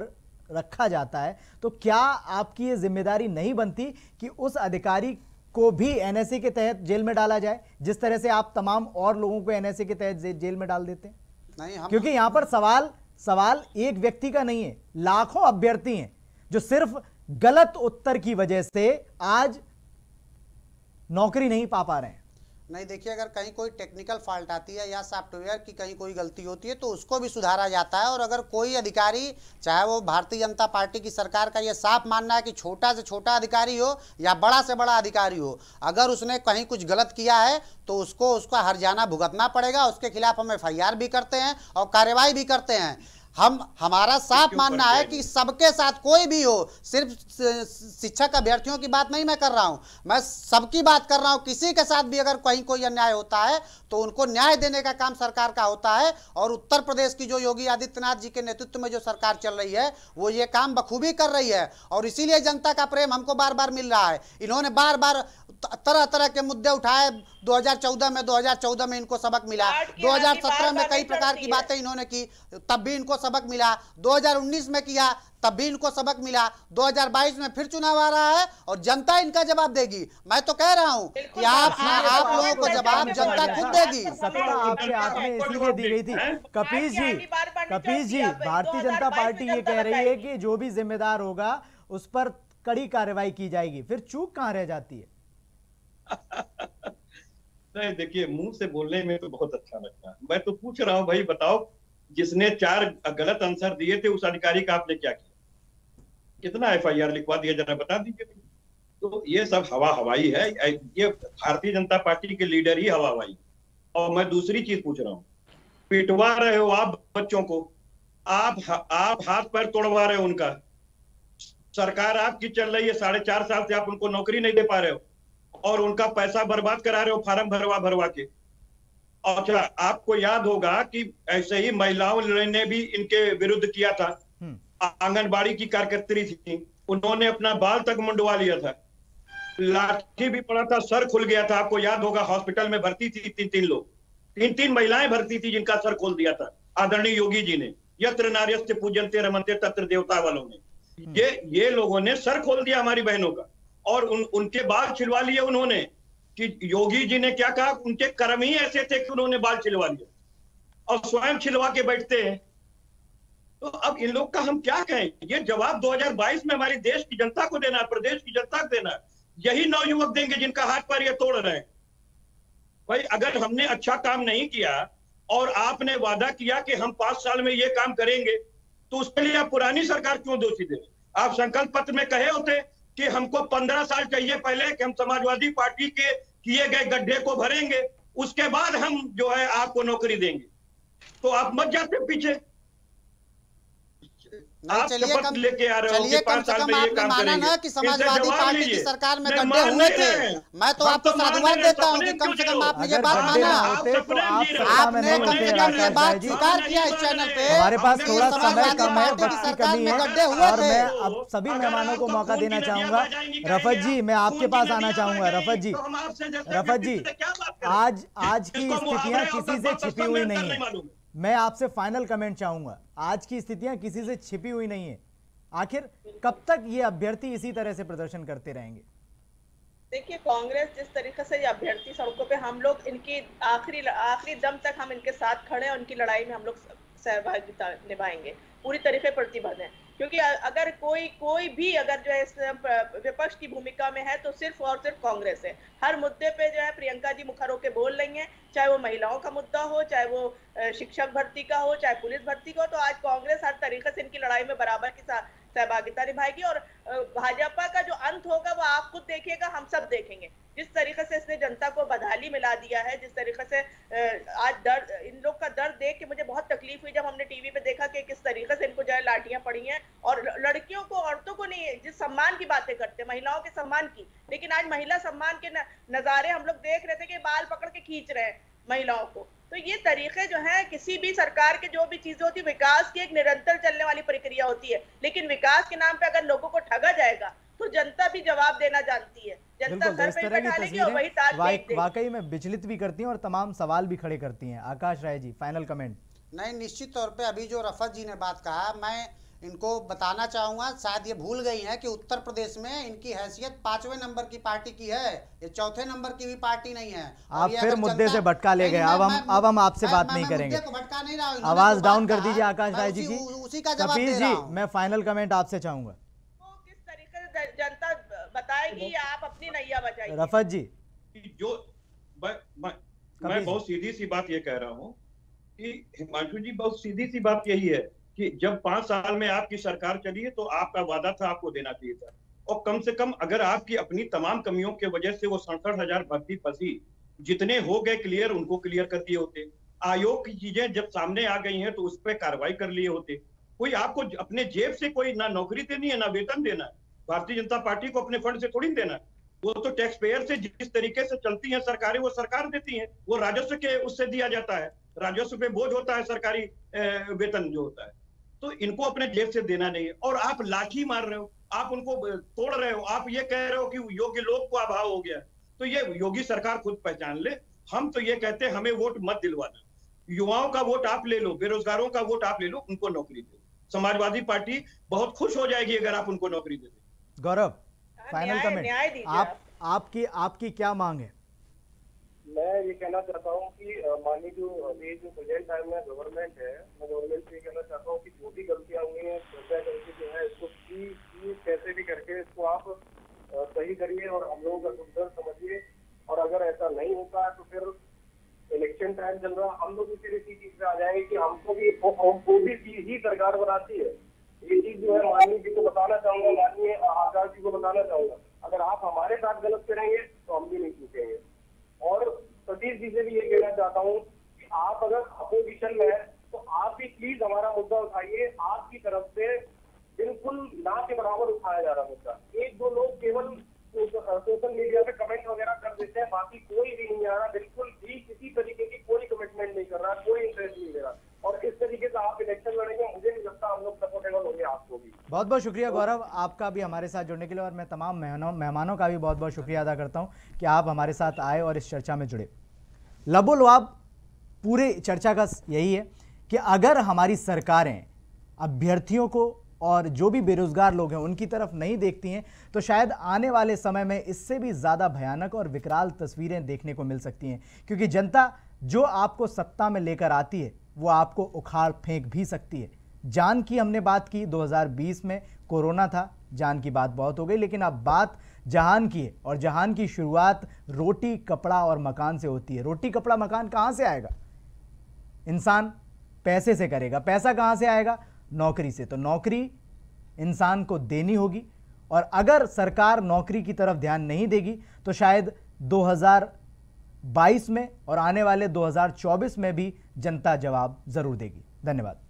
रखा जाता है, तो क्या आपकी ये जिम्मेदारी नहीं बनती कि उस अधिकारी को भी एनएसए के तहत जेल में डाला जाए, जिस तरह से आप तमाम और लोगों को एनएसए के तहत जे, जेल में डाल देते हैं? नहीं, हम क्योंकि यहां पर सवाल सवाल एक व्यक्ति का नहीं है, लाखों अभ्यर्थी हैं जो सिर्फ गलत उत्तर की वजह से आज नौकरी नहीं पा पा रहे हैं। नहीं, देखिए, अगर कहीं कोई टेक्निकल फॉल्ट आती है या सॉफ्टवेयर की कहीं कोई गलती होती है तो उसको भी सुधारा जाता है। और अगर कोई अधिकारी, चाहे वो भारतीय जनता पार्टी की सरकार का ये साफ मानना है कि छोटा से छोटा अधिकारी हो या बड़ा से बड़ा अधिकारी हो, अगर उसने कहीं कुछ गलत किया है तो उसको उसका हर्जाना भुगतना पड़ेगा। उसके खिलाफ हम एफ आई आर भी करते हैं और कार्रवाई भी करते हैं। हम हमारा साफ मानना है कि सबके साथ कोई भी हो, सिर्फ शिक्षक अभ्यर्थियों की बात नहीं मैं कर रहा हूं, मैं सबकी बात कर रहा हूं। किसी के साथ भी अगर कहीं कोई अन्याय होता है तो उनको न्याय देने का काम सरकार का होता है। और उत्तर प्रदेश की जो योगी आदित्यनाथ जी के नेतृत्व में जो सरकार चल रही है वो ये काम बखूबी कर रही है और इसीलिए जनता का प्रेम हमको बार बार मिल रहा है। इन्होंने बार बार तरह तरह के मुद्दे उठाए। दो हज़ार चौदह में दो हज़ार चौदह में इनको सबक मिला, दो हज़ार सत्रह में कई प्रकार की बातें इन्होंने की, तब भी इनको सबक मिला, दो हज़ार उन्नीस में किया तब भी इनको सबक मिला, दो हज़ार बाईस में फिर चुनाव आ रहा है और जनता इनका जवाब देगी। मैं तो कह रहा हूं कि आप आप लोगों को जवाब जनता खुद देगी। सत्ता आपके हाथ में इसलिए दी गई थी। कपीश जी कपीश जी भारतीय जनता पार्टी ये कह रही है कि जो भी जिम्मेदार होगा उस पर कड़ी कार्रवाई की जाएगी, फिर चूक कहां रह जाती है? नहीं, देखिए, मुंह से बोलने में तो बहुत अच्छा लगता है। मैं तो पूछ रहा हूं, भाई बताओ, जिसने चार गलत आंसर दिए थे उस अधिकारी का आपने क्या किया? कितना एफ आई आर लिखवा दिया, जरा बता दीजिए। तो ये सब हवा हवाई है। ये भारतीय जनता पार्टी के लीडर ही हवा हवाई। और मैं दूसरी चीज पूछ रहा हूँ, पिटवा रहे हो आप बच्चों को, आप आप हाथ पैर तोड़वा रहे हो उनका। सरकार आपकी चल रही है, साढ़े चार साल से आप उनको नौकरी नहीं दे पा रहे हो और उनका पैसा बर्बाद करा रहे हो फार्म भरवा भरवा के। और क्या आपको याद होगा कि ऐसे ही महिलाओं ने भी इनके विरुद्ध किया था। आंगनबाड़ी की कार्यकर्त्री थी, उन्होंने अपना बाल तक मुंडवा लिया था, लाठी भी पड़ा था, सर खुल गया था। आपको याद होगा, हॉस्पिटल में भर्ती थी तीन तीन लोग, तीन तीन महिलाएं भर्ती थी जिनका सर खोल दिया था आदरणीय योगी जी ने। यत्र नार्यस्ते पूज्यन्ते रमन्ते तत्र देवता वालों ने ये ये लोगों ने सर खोल दिया हमारी बहनों का और उन उनके बाल छिलवा लिए उन्होंने। कि योगी जी ने क्या कहा, उनके कर्म ही ऐसे थे कि उन्होंने बाल छिलवा लिए और स्वयं छिलवा के बैठते हैं। तो अब इन लोग का हम क्या कहें? ये जवाब दो हज़ार बाईस में हमारी देश की जनता को देना है, प्रदेश की जनता को देना है। यही नवयुवक देंगे जिनका हाथ पर ये तोड़ रहे हैं। भाई, अगर हमने अच्छा काम नहीं किया और आपने वादा किया कि हम पांच साल में ये काम करेंगे, तो उसके लिए आप पुरानी सरकार क्यों दोषी दे? आप संकल्प पत्र में कहे होते कि हमको पंद्रह साल चाहिए पहले कि हम समाजवादी पार्टी के किए गए गड्ढे को भरेंगे, उसके बाद हम जो है आपको नौकरी देंगे। तो आप मत जाते पीछे। नहीं, चलिए कम लेके आ रहे हो चलिए कम से कम आपने माना ना कि समाजवादी पार्टी की सरकार में गड्ढे हुए थे। मैं तो आपको साधुवाद देता हूँ कि कम से कम आपने ये बात माना, आपने कम से कम ये बात स्वीकार किया इस चैनल पे। हमारे पास थोड़ा समय कम है, वक्त की कमी है और मैं अब सभी मेहमानों को मौका देना चाहूंगा। रफत जी, मैं आपके पास आना चाहूंगा। रफत जी रफत जी आज आज की स्थितियां किसी से छिपी हुई नहीं है। मैं आपसे फाइनल कमेंट चाहूंगा। आज की स्थितियां किसी से छिपी हुई नहीं है। आखिर कब तक ये अभ्यर्थी इसी तरह से प्रदर्शन करते रहेंगे? देखिए, कांग्रेस जिस तरीके से ये अभ्यर्थी सड़कों पे, हम लोग इनकी आखिरी आखिरी दम तक हम इनके साथ खड़े हैं। उनकी लड़ाई में हम लोग सहभागिता निभाएंगे, पूरी तरीके प्रतिबद्ध हैं। क्योंकि अगर कोई कोई भी अगर जो है इस विपक्ष की भूमिका में है तो सिर्फ और सिर्फ कांग्रेस है। हर मुद्दे पे जो है प्रियंका जी मुखर होकर बोल रही हैं, चाहे वो महिलाओं का मुद्दा हो, चाहे वो शिक्षक भर्ती का हो, चाहे पुलिस भर्ती का हो। तो आज कांग्रेस हर तरीके से इनकी लड़ाई में बराबर की सहभागिता निभाएगी और भाजपा का जो अंत होगा वो आप खुद देखिएगा, हम सब देखेंगे। जिस तरीके से इसने जनता को बदहाली मिला दिया है, जिस तरीके से आज दर्द, इन लोग का दर्द देख के मुझे बहुत तकलीफ हुई जब हमने टीवी पे देखा कि किस तरीके से इनको जो है लाठियां पड़ी हैं। और लड़कियों को, औरतों को नहीं, जिस सम्मान की बातें करते, महिलाओं के सम्मान की, लेकिन आज महिला सम्मान के नजारे हम लोग देख रहे थे कि बाल पकड़ के खींच रहे हैं महिलाओं को। तो ये तरीके जो है, किसी भी सरकार के जो भी चीजें होती है, विकास की एक निरंतर चलने वाली प्रक्रिया होती है, लेकिन विकास के नाम पे अगर लोगों को ठगा जाएगा तो जनता भी जवाब देना जानती है। जनता सर पे बैठा लेगी और वही ताज देख वाकई में विचलित भी करती हैं और तमाम सवाल भी खड़े करती हैं। Akash Rai ji, final comment. नहीं, निश्चित तौर पे अभी जो रफत जी ने बात कहा, मैं इनको बताना चाहूंगा, शायद ये भूल गई हैं कि उत्तर प्रदेश में इनकी हैसियत पांचवें नंबर की पार्टी की है, ये चौथे नंबर की भी पार्टी नहीं है। आप फिर मुद्दे से भटका ले गए। अब हम अब हम आपसे बात नहीं करेंगे। भटका नहीं रहा हूं, आवाज डाउन कर दीजिए आकाश राय जी की। उसी का जवाब कपिल दे रहा जी, हूं। मैं फाइनल कमेंट आपसे चाहूंगा। किस तरीके से जनता बताएगी, आप अपनी नैया बजाइए। रफत जी, जो मैं, मैं, मैं बहुत सीधी सी बात ये कह रहा हूँ कि हिमांशु जी, बहुत सीधी सी बात यही है कि जब पांच साल में आपकी सरकार चली है तो आपका वादा था, आपको देना चाहिए था। और कम से कम अगर आपकी अपनी तमाम कमियों की वजह से वो सड़सठ हजार भर्ती फंसी, जितने हो गए क्लियर उनको क्लियर कर दिए होते। आयोग की चीजें जब सामने आ गई हैं तो उस पर कार्रवाई कर लिए होते। कोई आपको अपने जेब से कोई ना नौकरी देनी है ना वेतन देना है। भारतीय जनता पार्टी को अपने फंड से थोड़ी देना है। वो तो टैक्स पेयर से जिस तरीके से चलती हैं सरकारें वो सरकार देती है, वो राजस्व के उससे दिया जाता है, राजस्व पे बोझ होता है सरकारी वेतन जो होता है। तो इनको अपने जेब से देना नहीं है। और आप लाठी मार रहे हो, आप उनको तोड़ रहे हो, आप ये कह रहे हो कि योग्य लोग को अभाव हो गया। तो ये योगी सरकार खुद पहचान ले। हम तो ये कहते हैं हमें वोट मत दिलवाना, युवाओं का वोट आप ले लो, बेरोजगारों का वोट आप ले लो, उनको नौकरी दो। समाजवादी पार्टी बहुत खुश हो जाएगी अगर आप उनको नौकरी दे दें। गौरव, फाइनल कमेंट आप आपकी आपकी क्या मांग है? मैं ये कहना चाहता हूँ कि माननीय जो अभी जो प्रेजेंट टाइम में गवर्नमेंट है, मैं गवर्नमेंट से ये कहना चाहता हूँ कि जो भी गलतियां हुई हैं कृपया करके जो है इसको की कैसे भी करके इसको आप सही करिए और हम लोगों का सुंदर समझिए। और अगर ऐसा नहीं होता है तो फिर इलेक्शन टाइम चल रहा, हम लोग फिर इसी चीज पे आ जाएंगे कि हमको भी हमको भी चीज ही सरकार बनाती है। ये चीज जो है माननीय जी को बताना चाहूंगा, माननीय आकाश जी को बताना चाहूंगा, अगर आप हमारे साथ गलत करेंगे तो हम भी नहीं पूछेंगे। और सतीश जी से भी ये कहना चाहता हूँ कि आप अगर अपोजिशन में है तो आप भी प्लीज हमारा मुद्दा उठाइए। आपकी तरफ से बिल्कुल ना के बराबर उठाया जा रहा मुद्दा। एक दो लोग केवल सोशल मीडिया पे कमेंट वगैरह कर देते हैं, बाकी कोई भी नहीं आ रहा, बिल्कुल भी किसी तरीके की कोई कमिटमेंट नहीं कर रहा, कोई इंटरेस्ट नहीं ले रहा। और इस तरीके से आप इलेक्शन लड़ेंगे, मुझे नहीं लगता हम लोग सपोर्टेबल होंगे आपको भी। बहुत बहुत शुक्रिया गौरव आपका भी हमारे साथ जुड़ने के लिए, और मैं तमाम मेहमानों मेहमानों का भी बहुत बहुत शुक्रिया अदा करता हूं कि आप हमारे साथ आए और इस चर्चा में जुड़े। लबोलवाब पूरे चर्चा का यही है कि अगर हमारी सरकारें अभ्यर्थियों को और जो भी बेरोजगार लोग हैं उनकी तरफ नहीं देखती हैं तो शायद आने वाले समय में इससे भी ज़्यादा भयानक और विकराल तस्वीरें देखने को मिल सकती हैं, क्योंकि जनता जो आपको सत्ता में लेकर आती है वो आपको उखाड़ फेंक भी सकती है। जान की हमने बात की, दो हज़ार बीस में कोरोना था, जान की बात बहुत हो गई, लेकिन अब बात जहान की है, और जहान की शुरुआत रोटी कपड़ा और मकान से होती है। रोटी कपड़ा मकान कहाँ से आएगा? इंसान पैसे से करेगा। पैसा कहाँ से आएगा? नौकरी से। तो नौकरी इंसान को देनी होगी, और अगर सरकार नौकरी की तरफ ध्यान नहीं देगी तो शायद दो हज़ार बाईस में और आने वाले दो हज़ार चौबीस में भी जनता जवाब जरूर देगी। धन्यवाद।